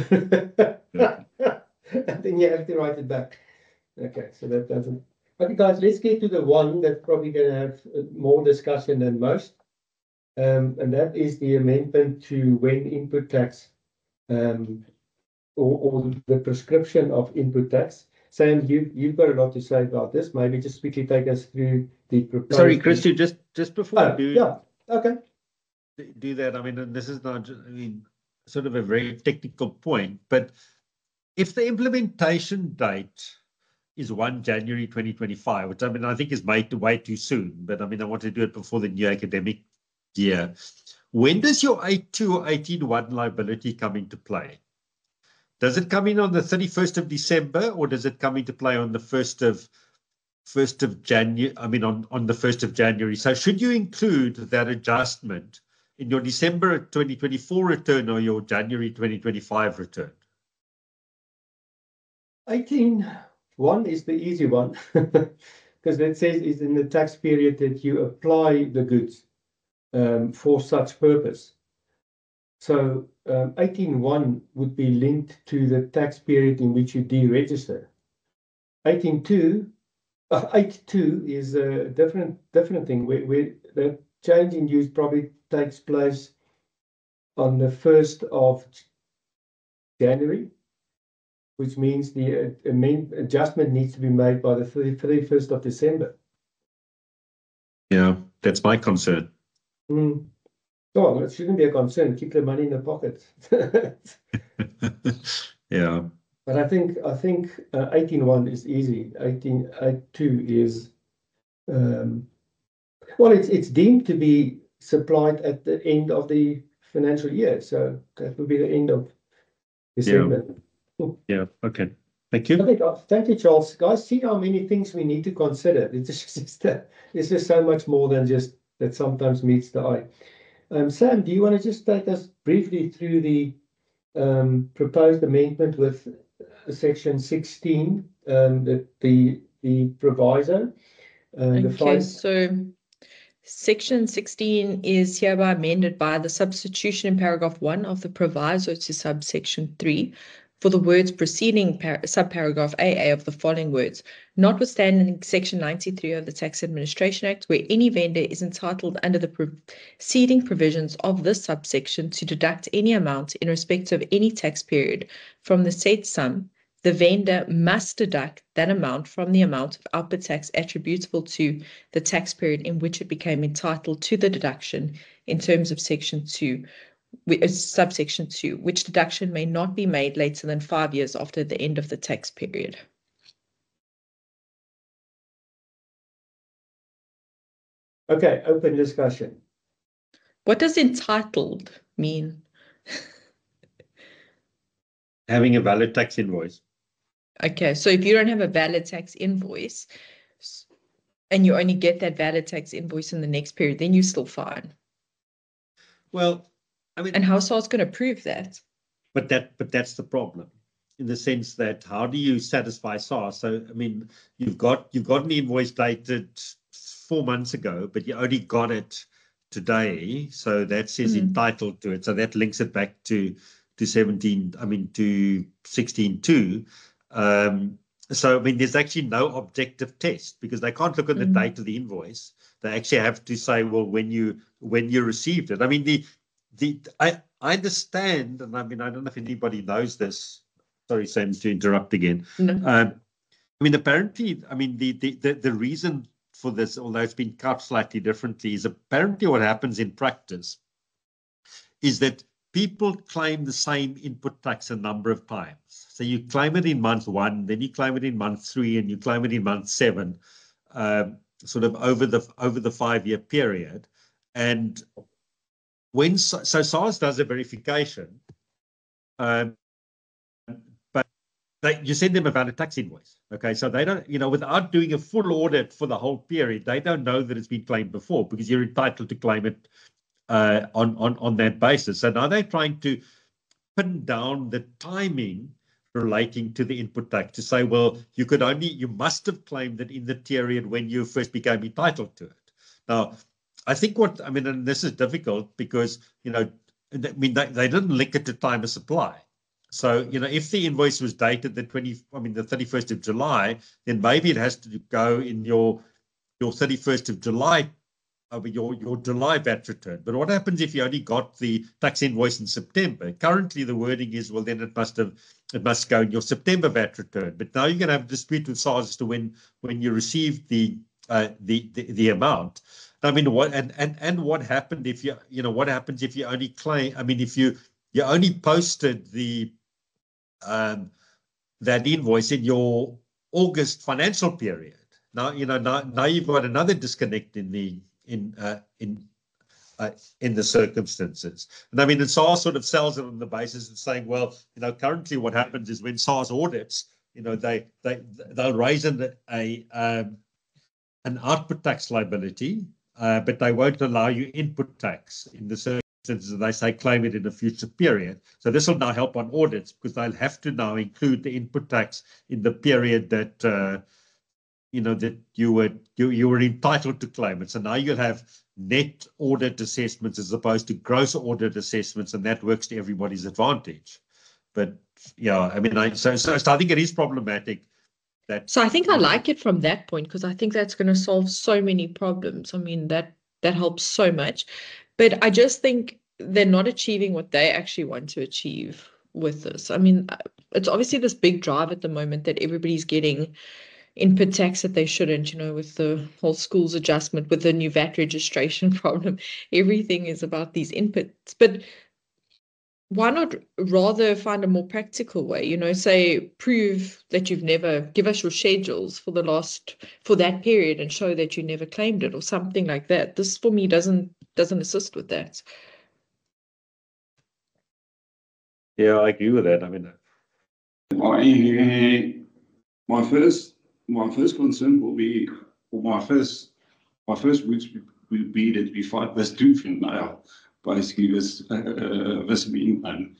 And then you have to write it back. Okay, so that doesn't. Okay, guys, let's get to the one that's probably going to have more discussion than most. And that is the amendment to when input tax or the prescription of input tax. Sam, you've got a lot to say about this. Maybe just quickly take us through the proposed. Sorry, Christy, just before do that. I mean, and this is not, I mean, sort of a very technical point, but if the implementation date is 1 January 2025, which I mean, I think is made way too soon, but I mean, I want to do it before the new academic year. When does your 8.2 or 18.1 liability come into play? Does it come in on the 31st of December, or does it come into play on the 1st of January? I mean, on the 1st of January. So should you include that adjustment in your December 2024 return or your January 2025 return? 18.1 is the easy one because that says it's in the tax period that you apply the goods for such purpose. So 18.1 would be linked to the tax period in which you deregister. 8.2 is a different thing where the change in use probably takes place on the 1st of January, which means the adjustment needs to be made by the 31st of December. Yeah, that's my concern. Well, it shouldn't be a concern. Keep the money in the pocket. Yeah. But I think 18.1 is easy. 18.2 is well, it's deemed to be supplied at the end of the financial year, so that would be the end of December. Yeah. Okay. Thank you. Okay, thank you, Charles. Guys, see how many things we need to consider. It's just so much more than just that sometimes meets the eye. Sam, do you want to just take us briefly through the proposed amendment with section 16, the proviso? Okay, so section 16 is hereby amended by the substitution in paragraph 1 of the proviso to subsection 3 for the words preceding subparagraph AA of the following words, notwithstanding section 93 of the Tax Administration Act, where any vendor is entitled under the preceding provisions of this subsection to deduct any amount in respect of any tax period from the said sum, the vendor must deduct that amount from the amount of output tax attributable to the tax period in which it became entitled to the deduction in terms of section 2, subsection 2, which deduction may not be made later than 5 years after the end of the tax period. Okay, open discussion. What does entitled mean? Having a valid tax invoice. Okay, so if you don't have a valid tax invoice and you only get that valid tax invoice in the next period, then you're still fine. Well, I mean, and how SARS going to prove that? But that's the problem, in the sense that how do you satisfy SARS? So I mean, you've got an invoice dated 4 months ago, but you only got it today, so that says entitled to it. So that links it back to 16.2. So I mean, there's actually no objective test because they can't look at the date of the invoice. They actually have to say, well, when you received it. I mean, I understand, and I mean, I don't know if anybody knows this. Sorry, Sam, to interrupt again. No. I mean, apparently, I mean, the reason for this, although it's been cut slightly differently, is apparently what happens in practice is that people claim the same input tax a number of times. So you claim it in month 1, then you claim it in month 3, and you claim it in month 7, sort of over the 5-year period. And when so SARS does a verification, but you send them a valid tax invoice. Okay, so they don't, without doing a full audit for the whole period, they don't know that it's been claimed before because you're entitled to claim it on that basis. So now they're trying to pin down the timing relating to the input tax to say, well, you must have claimed it in the period when you first became entitled to it. Now, I think and this is difficult because, they didn't link it to time of supply. So, if the invoice was dated the 31st of July, then maybe it has to go in your 31st of July, your July VAT return. But what happens if you only got the tax invoice in September? Currently, the wording is, well, then it must go in your September VAT return. But now you're going to have a dispute with SARS as to when you received the amount. I mean, what happened if what happens if you only claim? I mean, if you only posted the that invoice in your August financial period. Now now you've got another disconnect in the circumstances. And I mean, and SARS sort of sells it on the basis of saying, well, currently what happens is when SARS audits, they'll raise an output tax liability, but they won't allow you input tax in the circumstances. They say claim it in a future period. So this will now help on audits because they'll have to now include the input tax in the period that that you were entitled to claim it. So now you'll have net audit assessments as opposed to gross audit assessments, and that works to everybody's advantage. But yeah, I mean, so I think it is problematic. So I think I like it from that point because I think that's going to solve so many problems. I mean, that helps so much. But I just think they're not achieving what they actually want to achieve with this. I mean, it's obviously this big drive at the moment that everybody's getting input tax that they shouldn't, with the whole schools adjustment, with the new VAT registration problem. Everything is about these inputs. But why not rather find a more practical way, say prove that you've never, give us your schedules for that period and show that you never claimed it or something like that. This for me doesn't assist with that. Yeah, I agree with that. I mean, my first concern will be, or my first weeks will be that we fight this tooth and nail, basically this being done.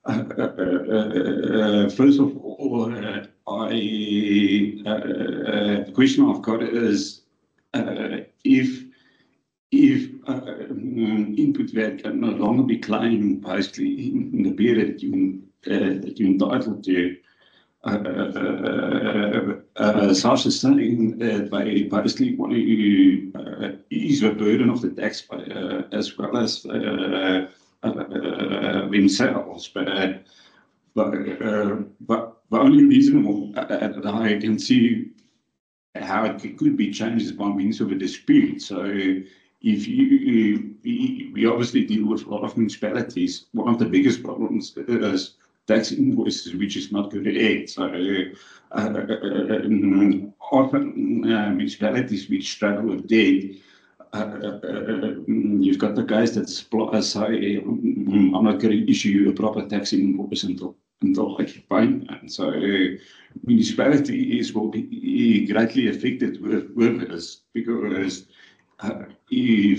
First of all, the question I've got is if input VAT can no longer be claimed basically in the period that you're entitled to. SARS is saying that they basically want to ease the burden of the taxpayer as well as themselves. But the only reason that I can see how it could be changed is by means of a dispute. So if we obviously deal with a lot of municipalities, one of the biggest problems is tax invoices, which is not correct. So often municipalities which struggle with debt, you've got the guys that say, I'm not going to issue you a proper tax invoice until I can pay. And so municipalities will be greatly affected with this because if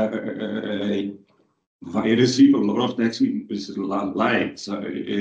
they receive a lot of tax invoices late, so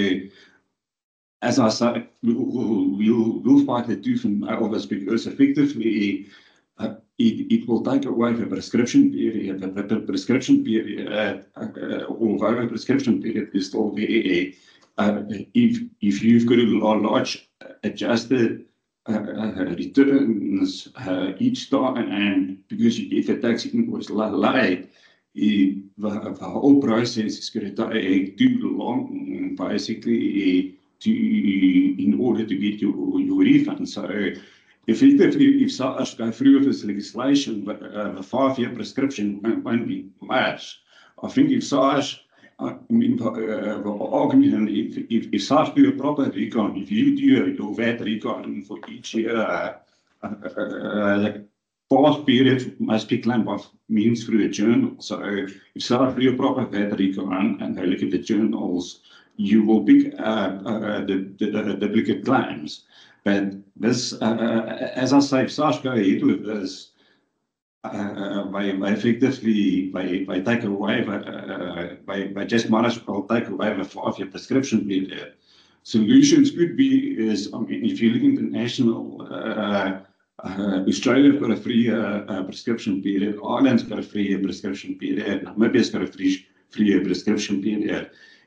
as I say, we'll fight the tooth and nail this because effectively it will take away the prescription period. The prescription period, although the prescription period is still there, if you've got a large adjusted returns each time, and because you get the tax invoice late, the whole process is going to take too long, basically, in order to get your refund. So effectively, if SARS go through with this legislation, but the 5-year prescription won't be much. I think if SARS, I mean, the argument, if SARS do a proper recon, if you do your VAT recon for each year, the past period must be claimed by means through a journal. So if SARS do a proper VAT recon and they look at the journals, you will pick the duplicate claims. But this, as I say, if SARS go ahead with this, by effectively by take away by just might as well take away the 5-year prescription period. Solutions could be is, I mean, if you look international, Australia's got a 3-year prescription period, Ireland's got a 3-year prescription period, Namibia's got a 3-year prescription period.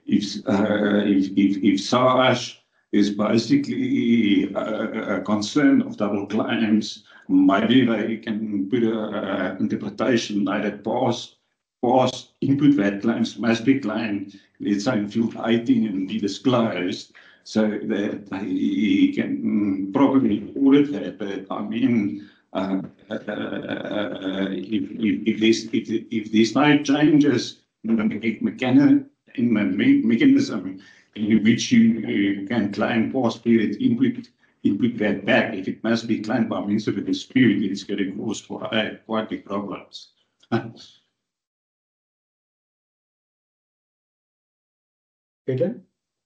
If SARS is basically concerned of double claims, maybe they can put an interpretation that past input VAT claims must be claimed, let's say in field 18 and be disclosed, so that they can properly audit that. But I mean, if there's no changes in the mechanism in which you can claim past period input VAT back, if it must be claimed by means of a dispute, it's going to cause quite big problems. Peter?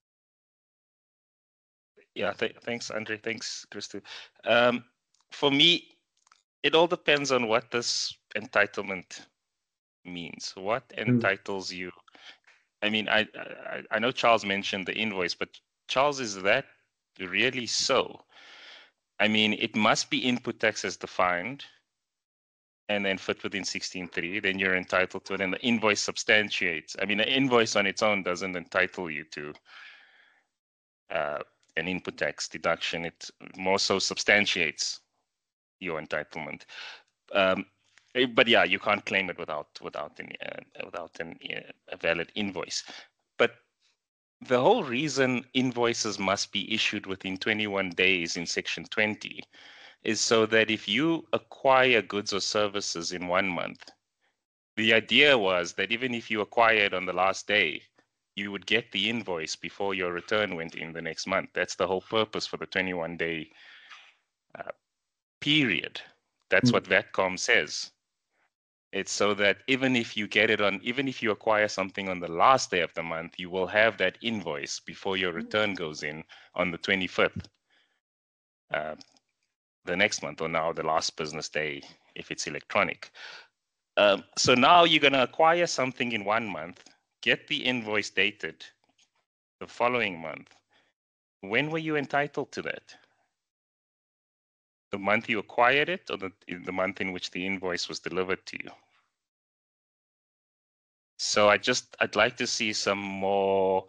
Yeah, thanks, Andre. Thanks, Christo. For me, it all depends on what this entitlement means. What entitles you? I mean, I know Charles mentioned the invoice, but Charles, is that really so? I mean, it must be input tax as defined and then fit within 16.3, then you're entitled to it, and the invoice substantiates. I mean, an invoice on its own doesn't entitle you to an input tax deduction. It more so substantiates your entitlement. But yeah, you can't claim it without a valid invoice. But the whole reason invoices must be issued within 21 days in Section 20 is so that if you acquire goods or services in 1 month, the idea was that even if you acquired on the last day, you would get the invoice before your return went in the next month. That's the whole purpose for the 21-day period. That's what VATCOM says. It's so that even if you acquire something on the last day of the month, you will have that invoice before your return goes in on the 25th, the next month, or now the last business day if it's electronic. So now you're going to acquire something in 1 month, get the invoice dated the following month. When were you entitled to that? The month you acquired it, or the month in which the invoice was delivered to you? So I'd like to see some more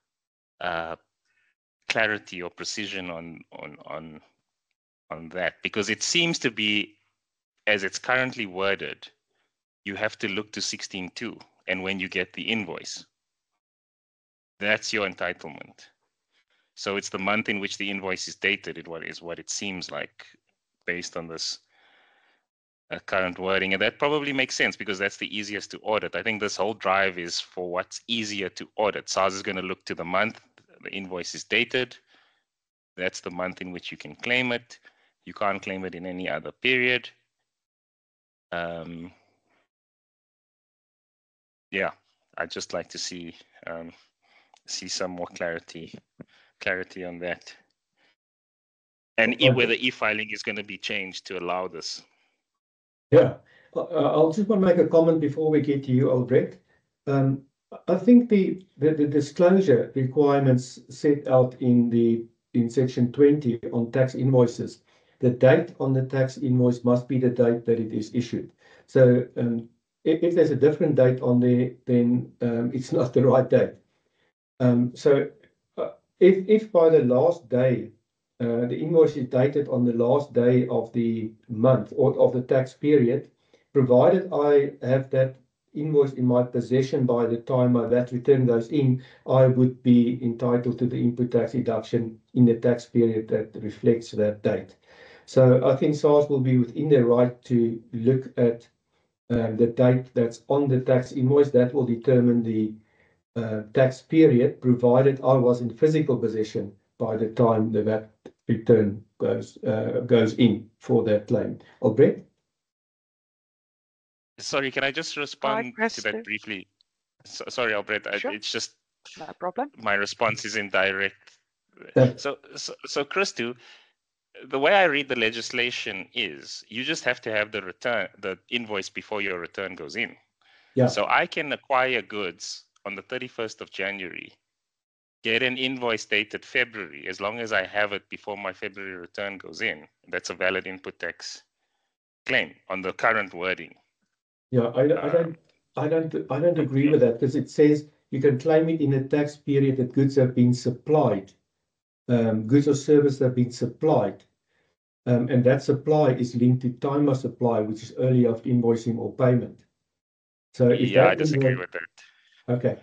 clarity or precision on that, because it seems to be, as it's currently worded, you have to look to 16.2, and when you get the invoice, that's your entitlement. So it's the month in which the invoice is dated, is what it seems like, based on this current wording. And that probably makes sense because that's the easiest to audit. I think this whole drive is for what's easier to audit. SARS is going to look to the month the invoice is dated. That's the month in which you can claim it. You can't claim it in any other period. Yeah, I'd just like to see some more clarity on that. And whether e-filing is going to be changed to allow this. Yeah, I'll just want to make a comment before we get to you, Albrecht. I think the disclosure requirements set out in section 20 on tax invoices, the date on the tax invoice must be the date that it is issued. So if there's a different date on there, then it's not the right date. So if by the last day, the invoice is dated on the last day of the month or of the tax period, provided I have that invoice in my possession by the time my VAT return goes in, I would be entitled to the input tax deduction in the tax period that reflects that date. So I think SARS will be within their right to look at the date that's on the tax invoice. That will determine the tax period, provided I was in physical possession by the time the VAT return goes in for that claim. Albrecht? Sorry, can I just respond to that briefly? Sorry, Albrecht. Sure. It's just no problem. My response is indirect. Yeah. So Christo, the way I read the legislation is you just have to have the invoice before your return goes in. Yeah. So I can acquire goods on the 31st of January, get an invoice dated February, as long as I have it before my February return goes in. That's a valid input tax claim on the current wording. Yeah, I don't agree with that, because it says you can claim it in a tax period that goods have been supplied, goods or services have been supplied, and that supply is linked to time of supply, which is early of invoicing or payment. So if I disagree with that. Okay.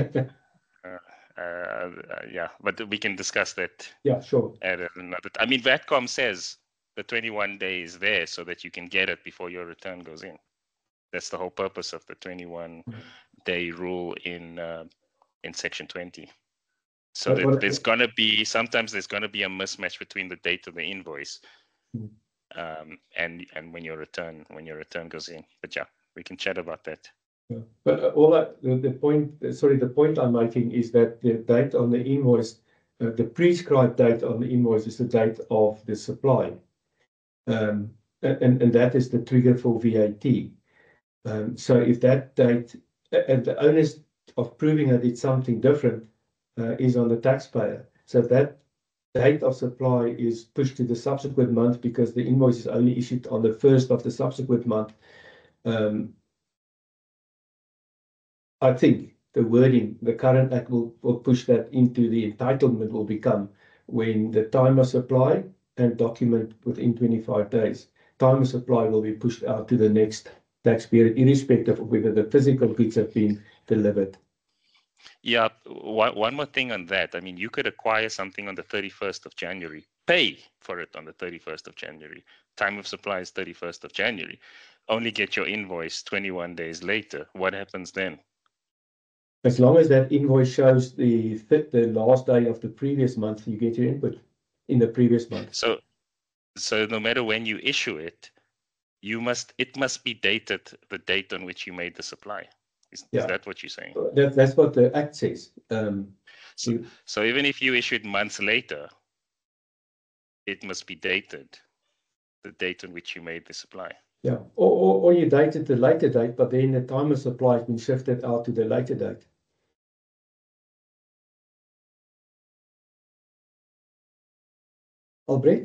Yeah, but we can discuss that. Yeah, sure. At another. I mean, VATCOM says the 21 days there so that you can get it before your return goes in. That's the whole purpose of the 21-day rule in section 20. So there's going to be sometimes a mismatch between the date of the invoice and when your return goes in. But yeah, we can chat about that. Yeah. But the point I'm making is that the date on the invoice, the prescribed date on the invoice is the date of the supply, and that is the trigger for VAT. So if that date, and the onus of proving that it's something different is on the taxpayer. So if that date of supply is pushed to the subsequent month because the invoice is only issued on the first of the subsequent month, I think the wording, the current act will push that into the entitlement will become when the time of supply and document within 25 days. Time of supply will be pushed out to the next tax period, irrespective of whether the physical goods have been delivered. Yeah, one more thing on that. I mean, you could acquire something on the 31st of January, pay for it on the 31st of January. Time of supply is 31st of January. Only get your invoice 21 days later. What happens then? As long as that invoice shows the last day of the previous month, you get your input in the previous month. So no matter when you issue it, it must be dated the date on which you made the supply. Is that what you're saying? That's what the Act says. So even if you issue it months later, it must be dated the date on which you made the supply. Yeah, or you dated the later date, but then the time of supply has been shifted out to the later date. Albrecht?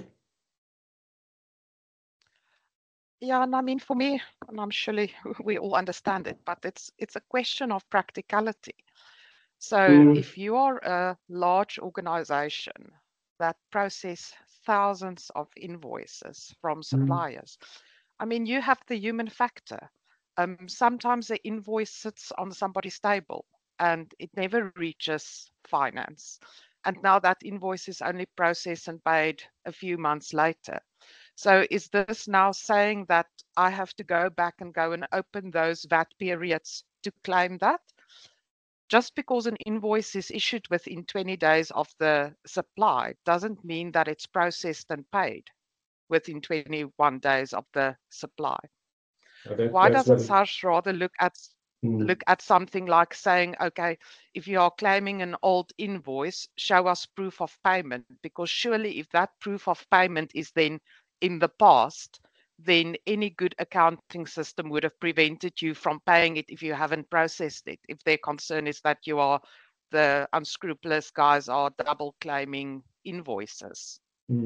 Yeah, and I mean, for me, and I'm sure we all understand it, but it's a question of practicality. So if you are a large organization that process thousands of invoices from suppliers, I mean, you have the human factor. Sometimes the invoice sits on somebody's table and it never reaches finance. And now that invoice is only processed and paid a few months later. So is this now saying that I have to go back and open those VAT periods to claim that? Just because an invoice is issued within 20 days of the supply doesn't mean that it's processed and paid within 21 days of the supply. Why doesn't SARS rather look at something like saying, okay, if you are claiming an old invoice, show us proof of payment, because surely if that proof of payment is then in the past, then any good accounting system would have prevented you from paying it if you haven't processed it, if their concern is that you are the unscrupulous guys are double claiming invoices.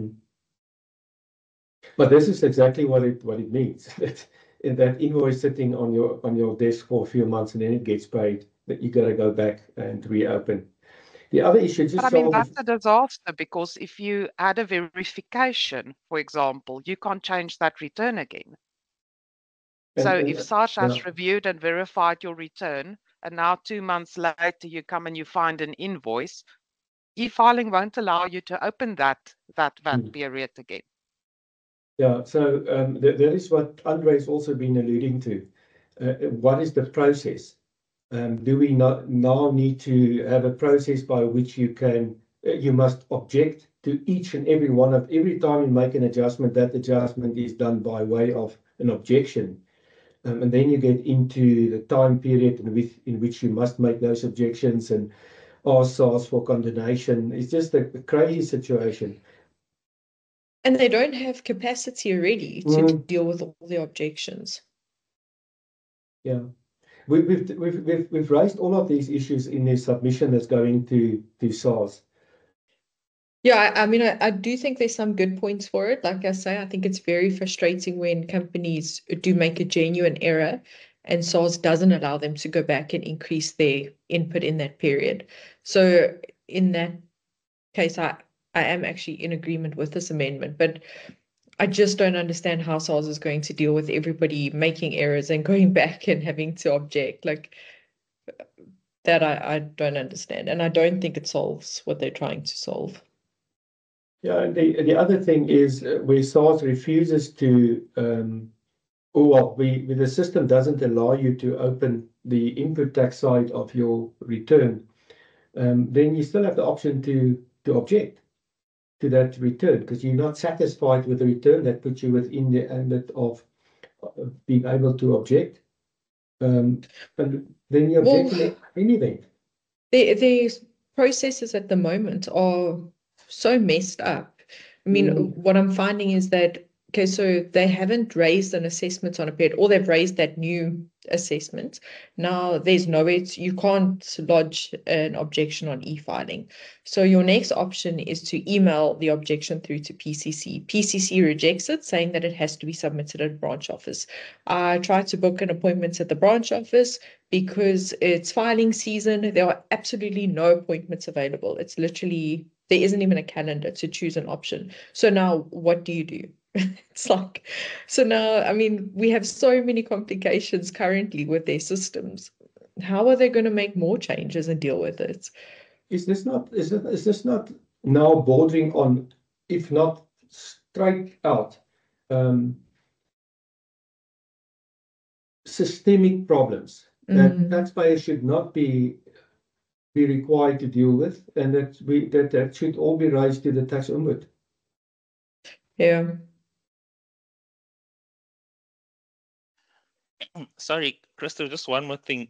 But this is exactly what it means. That invoice sitting on your desk for a few months and then it gets paid, that you got to go back and reopen. The other issue just. But I mean, that's a disaster, because if you add a verification, for example, you can't change that return again. So if SARS has reviewed and verified your return, and now 2 months later you come and you find an invoice, e-filing won't allow you to open that VAT period again. Yeah, so that is what Andre's also been alluding to. What is the process? Do we not now need to have a process by which you must object to each and every every time you make an adjustment, that adjustment is done by way of an objection. And then you get into the time period in which you must make those objections and ask SARS for condonation. It's just a crazy situation. And they don't have capacity already to deal with all the objections. Yeah. We've raised all of these issues in the submission that's going to SARS. Yeah, I mean, I do think there's some good points for it. Like I say, I think it's very frustrating when companies do make a genuine error and SARS doesn't allow them to go back and increase their input in that period. So in that case, I am actually in agreement with this amendment, but I just don't understand how SARS is going to deal with everybody making errors and going back and having to object. Like that, I don't understand. And I don't think it solves what they're trying to solve. Yeah, and the other thing is where SARS refuses to, the system doesn't allow you to open the input tax side of your return, then you still have the option to object to that return because you're not satisfied with the return. That puts you within the ambit of being able to object. And then you object in any event. The processes at the moment are so messed up. I mean, what I'm finding is that, okay, so they haven't raised an assessment on a period, or they've raised that new assessment. Now there's nowhere you can't lodge an objection on e-filing. So your next option is to email the objection through to PCC. PCC rejects it, saying that it has to be submitted at branch office. I tried to book an appointment at the branch office. Because it's filing season, there are absolutely no appointments available. It's literally, there isn't even a calendar to choose an option. So now what do you do? It's like, so now, I mean, we have so many complications currently with their systems. How are they going to make more changes and deal with it? Is this not now bordering on if not straight out, systemic problems that taxpayers should not be required to deal with, and that should all be raised to the tax ombudsman. Yeah. Sorry, Crystal, just one more thing.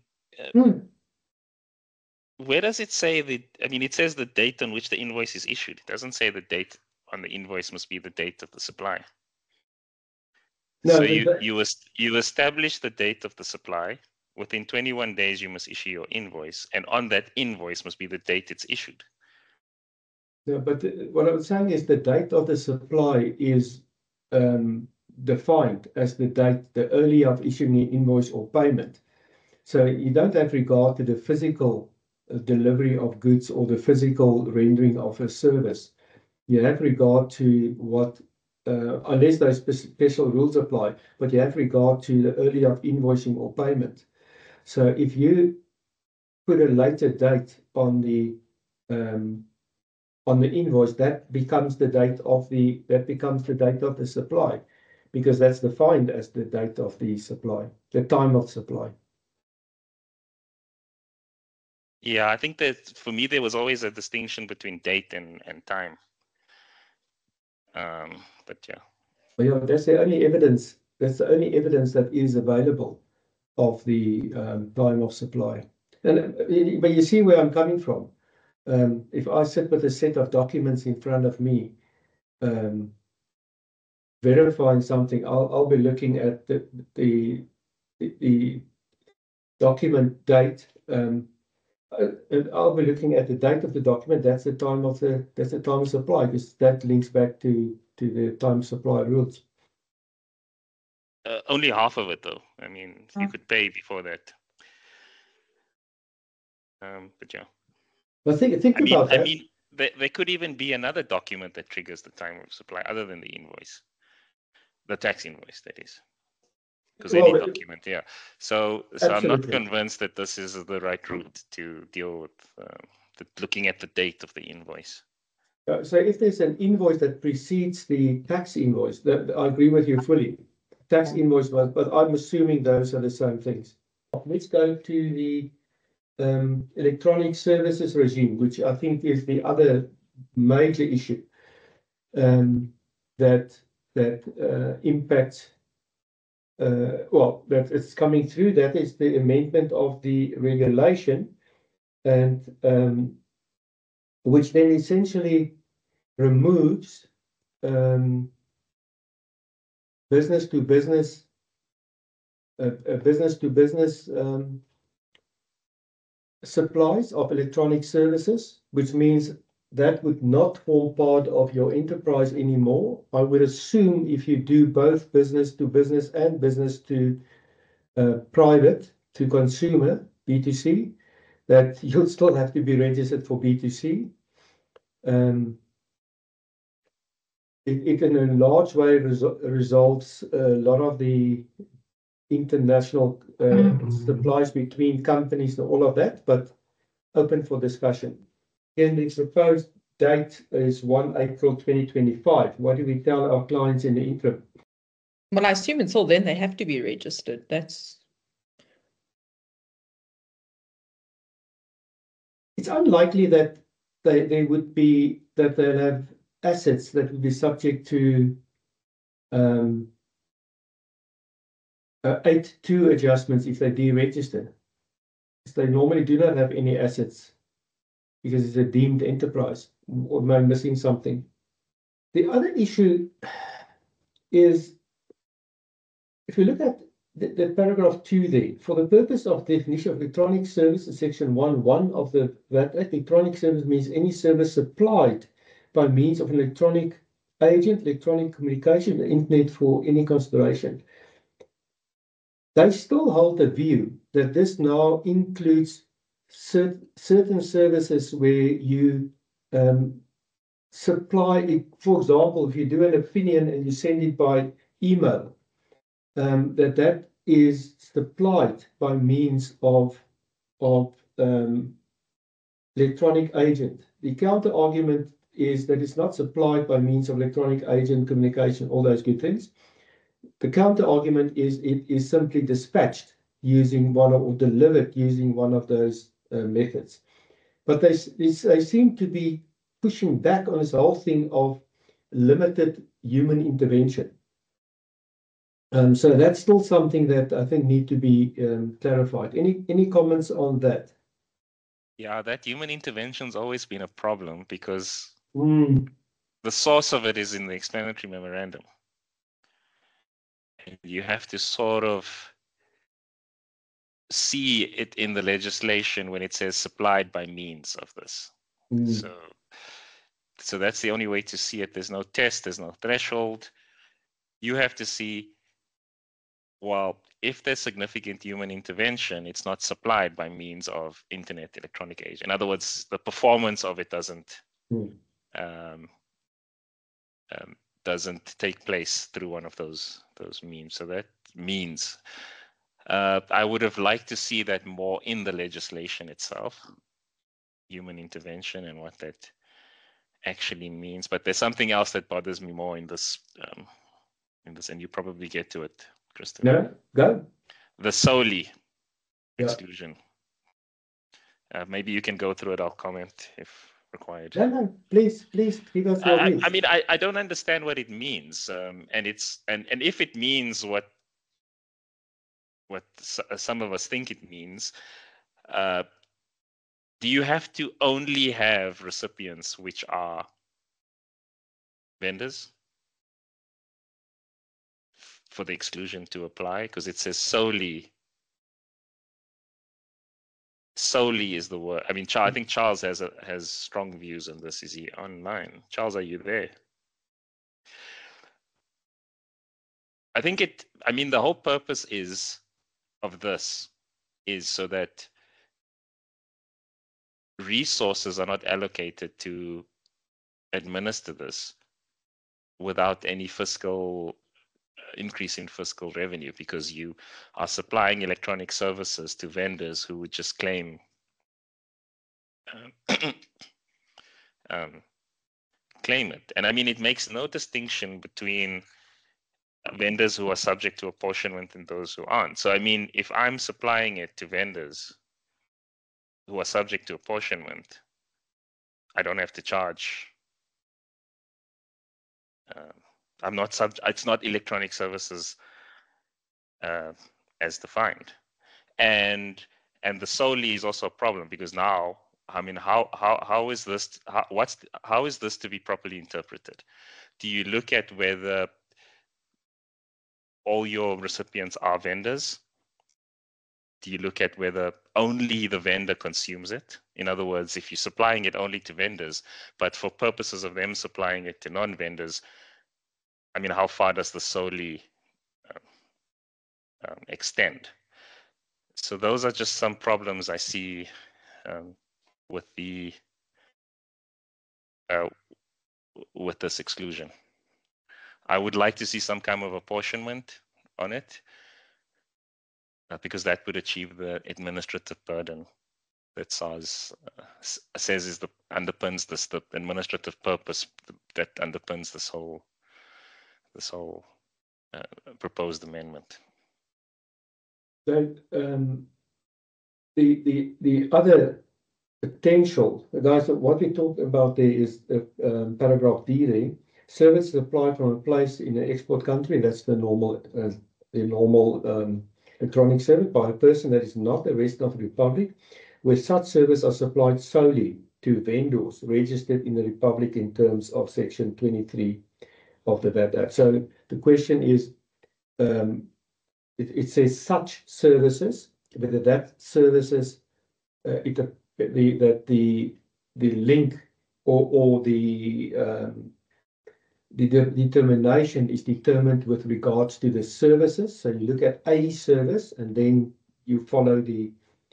Where does it say it says the date on which the invoice is issued. It doesn't say the date on the invoice must be the date of the supply. No, so you establish the date of the supply. Within 21 days, you must issue your invoice, and on that invoice must be the date it's issued. No, but what I was saying is the date of the supply is defined as the date, the earlier of issuing the invoice or payment. So you don't have regard to the physical delivery of goods or the physical rendering of a service. You have regard to what, unless those special rules apply, but you have regard to the earlier of invoicing or payment. So if you put a later date on the invoice, that becomes the date of the supply, because that's defined as the date of the supply, the time of supply. Yeah, I think that for me there was always a distinction between date and time. But yeah. But yeah, that's the only evidence. That's the only evidence that is available of the time of supply. And but you see where I'm coming from. If I sit with a set of documents in front of me, verifying something, I'll be looking at the document date. And I'll be looking at the date of the document. That's the time of supply, because that links back to the time supply rules. Only half of it, though. I mean, you could pay before that. But yeah. But think about that. I mean, there could even be another document that triggers the time of supply other than the invoice, the tax invoice, that is. Because any document, yeah. So I'm not convinced that this is the right route to deal with looking at the date of the invoice. So if there's an invoice that precedes the tax invoice, I agree with you fully. Tax invoice, but I'm assuming those are the same things. Let's go to the electronic services regime, which I think is the other major issue that impacts. That it's coming through. That is the amendment of the regulation, and which then essentially removes business to business supplies of electronic services, which means that would not form part of your enterprise anymore. I would assume if you do both business to business and business to private to consumer, B2C, that you'll still have to be registered for B2C. It in a large way resolves a lot of the international supplies between companies and all of that, but open for discussion. Again, the proposed date is 1 April 2025. What do we tell our clients in the interim? Well, I assume until then they have to be registered. It's unlikely that they would be, that they'll have assets that would be subject to 8.2 adjustments if they deregister. They normally do not have any assets because it's a deemed enterprise. Or am I missing something? The other issue is, if you look at the paragraph 2 there, for the purpose of definition of electronic services, section 1.1 of the VAT Act, electronic service means any service supplied by means of an electronic agent, electronic communication, the internet for any consideration. They still hold the view that this now includes certain services where you supply, for example, if you do an opinion and you send it by email, that is supplied by means of electronic agent. The counter argument is that it's not supplied by means of electronic agent communication, all those good things. The counter argument is it is simply dispatched using one or delivered using one of those methods. But they seem to be pushing back on this whole thing of limited human intervention. So that's still something that I think need to be clarified. Any comments on that? Yeah, that human intervention's always been a problem because the source of it is in the explanatory memorandum. And you have to sort of see it in the legislation when it says supplied by means of this. So that's the only way to see it. There's no test, there's no threshold. You have to see, well, if there's significant human intervention, it's not supplied by means of internet electronic age. In other words, the performance of it doesn't take place through one of those means. So that means I would have liked to see that more in the legislation itself, human intervention and what that actually means. But there's something else that bothers me more in this, and you probably get to it, Christopher. No, go. The solely exclusion. Maybe you can go through it. I'll comment if required. No, please give us your views. I mean, I don't understand what it means, and if it means what some of us think it means, do you have to only have recipients which are vendors for the exclusion to apply? Because it says solely. Solely is the word. I mean, I think Charles has strong views on this. Is he online? Charles, are you there? I think the whole purpose of this is so that resources are not allocated to administer this without any fiscal increase in fiscal revenue, because you are supplying electronic services to vendors who would just claim it. And I mean, it makes no distinction between vendors who are subject to apportionment and those who aren't. So I mean, if I'm supplying it to vendors who are subject to apportionment, I don't have to charge. It's not electronic services as defined, and the solely is also a problem, because now, I mean, how is this to be properly interpreted? Do you look at whether all your recipients are vendors? Do you look at whether only the vendor consumes it? In other words, if you're supplying it only to vendors, but for purposes of them supplying it to non-vendors, I mean, how far does the solely extend? So those are just some problems I see with this exclusion. I would like to see some kind of apportionment on it, because that would achieve the administrative burden that SARS says underpins the administrative purpose that underpins this whole proposed amendment. So the other potential, guys, what we talked about there is paragraph D there. Services applied from a place in an export country. That's the normal electronic service by a person that is not a resident of the Republic, where such services are supplied solely to vendors registered in the Republic in terms of Section 23 of the VAT Act. So the question is, it says such services, whether that services, that the link or the determination is determined with regards to the services. So you look at a service and then you follow the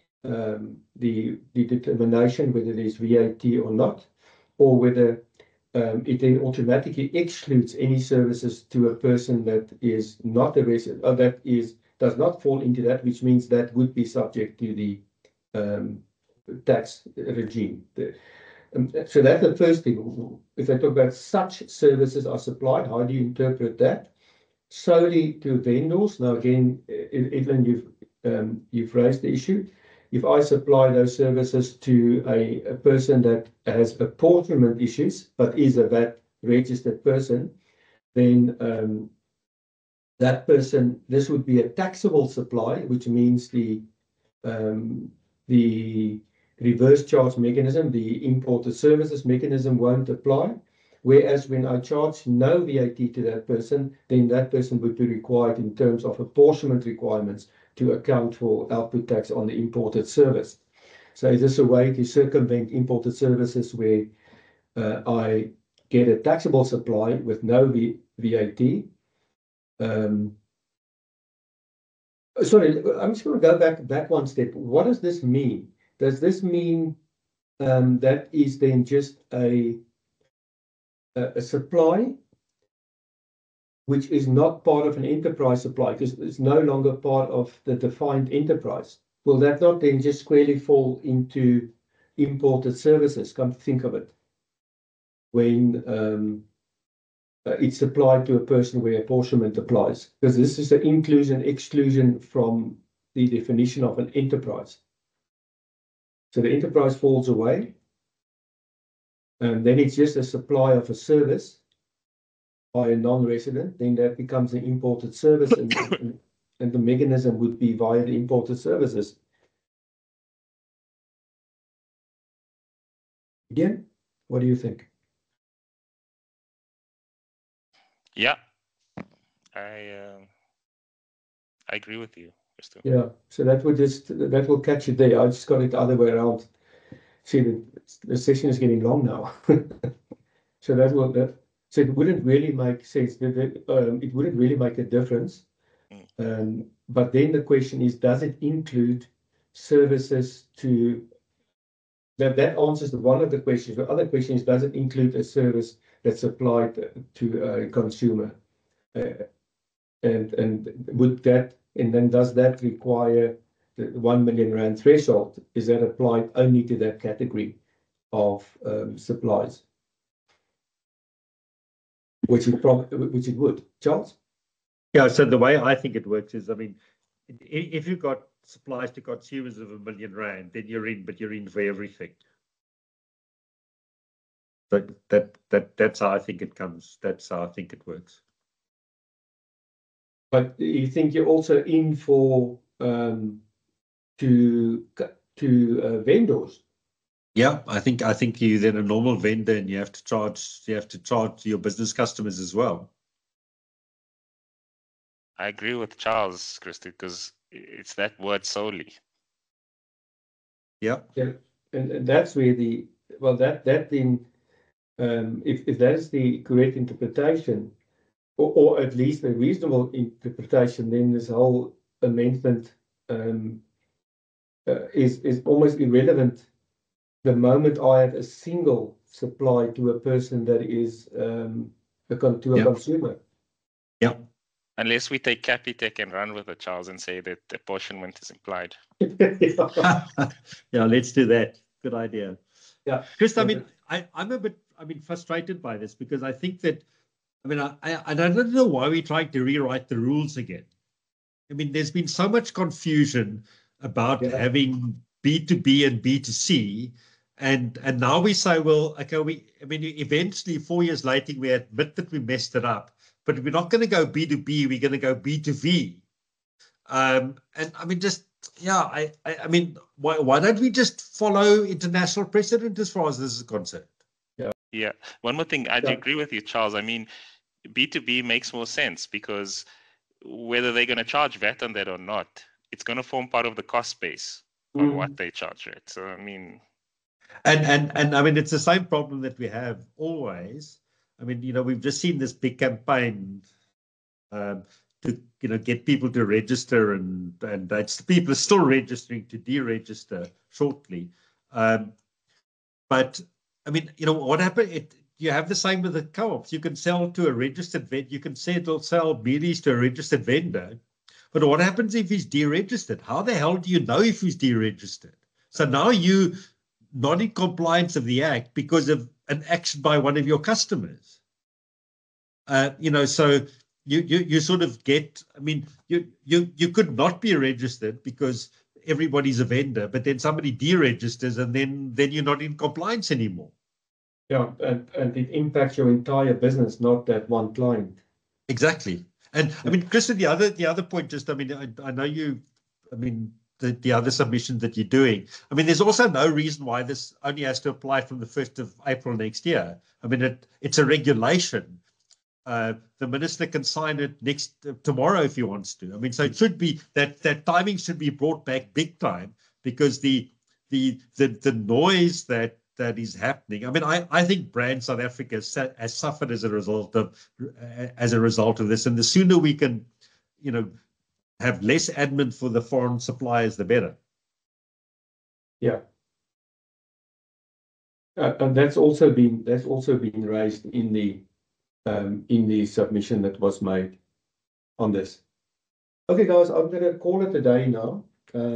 determination whether there's VAT or not, or whether it then automatically excludes any services to a person that is not a resident, or that does not fall into that, which means that would be subject to the tax regime. So that's the first thing. If they talk about such services are supplied, how do you interpret that? Solely to vendors. Now again, Evelyn, you've raised the issue. If I supply those services to a person that has apportionment issues, but is a VAT registered person, then that person, this would be a taxable supply, which means the reverse charge mechanism, the imported services mechanism won't apply. Whereas when I charge no VAT to that person, then that person would be required in terms of apportionment requirements to account for output tax on the imported service. So is this a way to circumvent imported services where I get a taxable supply with no VAT? Sorry, I'm just going to go back one step. What does this mean? Does this mean that is then just a supply which is not part of an enterprise supply because it's no longer part of the defined enterprise? Will that not then just squarely fall into imported services? Come to think of it, when it's applied to a person where apportionment applies, because this is an inclusion-exclusion from the definition of an enterprise. So the enterprise falls away, and then it's just a supply of a service by a non-resident. Then that becomes an imported service, and the mechanism would be via the imported services. Again, what do you think? Yeah, I agree with you, Christo. Yeah, so that will catch you there. I just got it the other way around. See, the session is getting long now. So so it wouldn't really make sense. It wouldn't really make a difference. But then the question is, does it include services to that answers one of the questions. The other question is, does it include a service that's applied to a consumer? And would that, and then does that require the 1 million rand threshold? Is that applied only to that category of supplies? Which it would. Charles? Yeah, so the way I think it works is, I mean, if you've got supplies to consumers of 1 million rand, then you're in, but you're in for everything. But that's how I think it comes. That's how I think it works. But you think you're also in for to vendors? Yeah, I think you're then a normal vendor, and you have to charge your business customers as well. I agree with Charles, Christo, because it's that word solely. Yeah. Yeah, and that's where that then if that is the correct interpretation, or at least a reasonable interpretation, then this whole amendment is almost irrelevant the moment I have a single supply to a person that is to a consumer. Yeah. Unless we take Capitec and run with it, Charles, and say that apportionment is implied. Yeah, let's do that. Good idea. Yeah, Chris, I mean, I'm a bit, frustrated by this, because I think that, I don't know why we're trying to rewrite the rules again. I mean, there's been so much confusion about having B2B and B2C, and now we say, well, okay, eventually 4 years later we admit that we messed it up, but we're not going to go B2B, we're going to go B2V. And I mean, just, yeah, I mean, why don't we just follow international precedent as far as this is concerned? Yeah. One more thing, I do agree with you, Charles. I mean, B2B makes more sense, because whether they're going to charge VAT on that or not, it's going to form part of the cost base on what they charge, right? So, I mean... And I mean, it's the same problem that we have always. I mean, we've just seen this big campaign to get people to register, and people are still registering to deregister shortly. But I mean, what happened? You have the same with the co-ops. You can sell to a registered vendor. You can sell beanies to a registered vendor. But what happens if he's deregistered? How the hell do you know if he's deregistered? So now you not in compliance of the Act because of an action by one of your customers. So you sort of get, I mean, you could not be registered because everybody's a vendor, but then somebody deregisters and then you're not in compliance anymore. Yeah, and it impacts your entire business, not that one client. Exactly. And I mean, Kristen, the other point, just, I mean, I know you, I mean, the other submission that you're doing, I mean, there's also no reason why this only has to apply from the 1st of April next year. I mean, it's a regulation. The minister can sign it tomorrow if he wants to. I mean, so it should be that timing should be brought back big time, because the noise that is happening. I mean, I think Brand South Africa has suffered as a result of this, and the sooner we can, have less admin for the foreign suppliers, the better. Yeah. And that's also been raised in the submission that was made on this. Okay, guys, I'm going to call it a day now.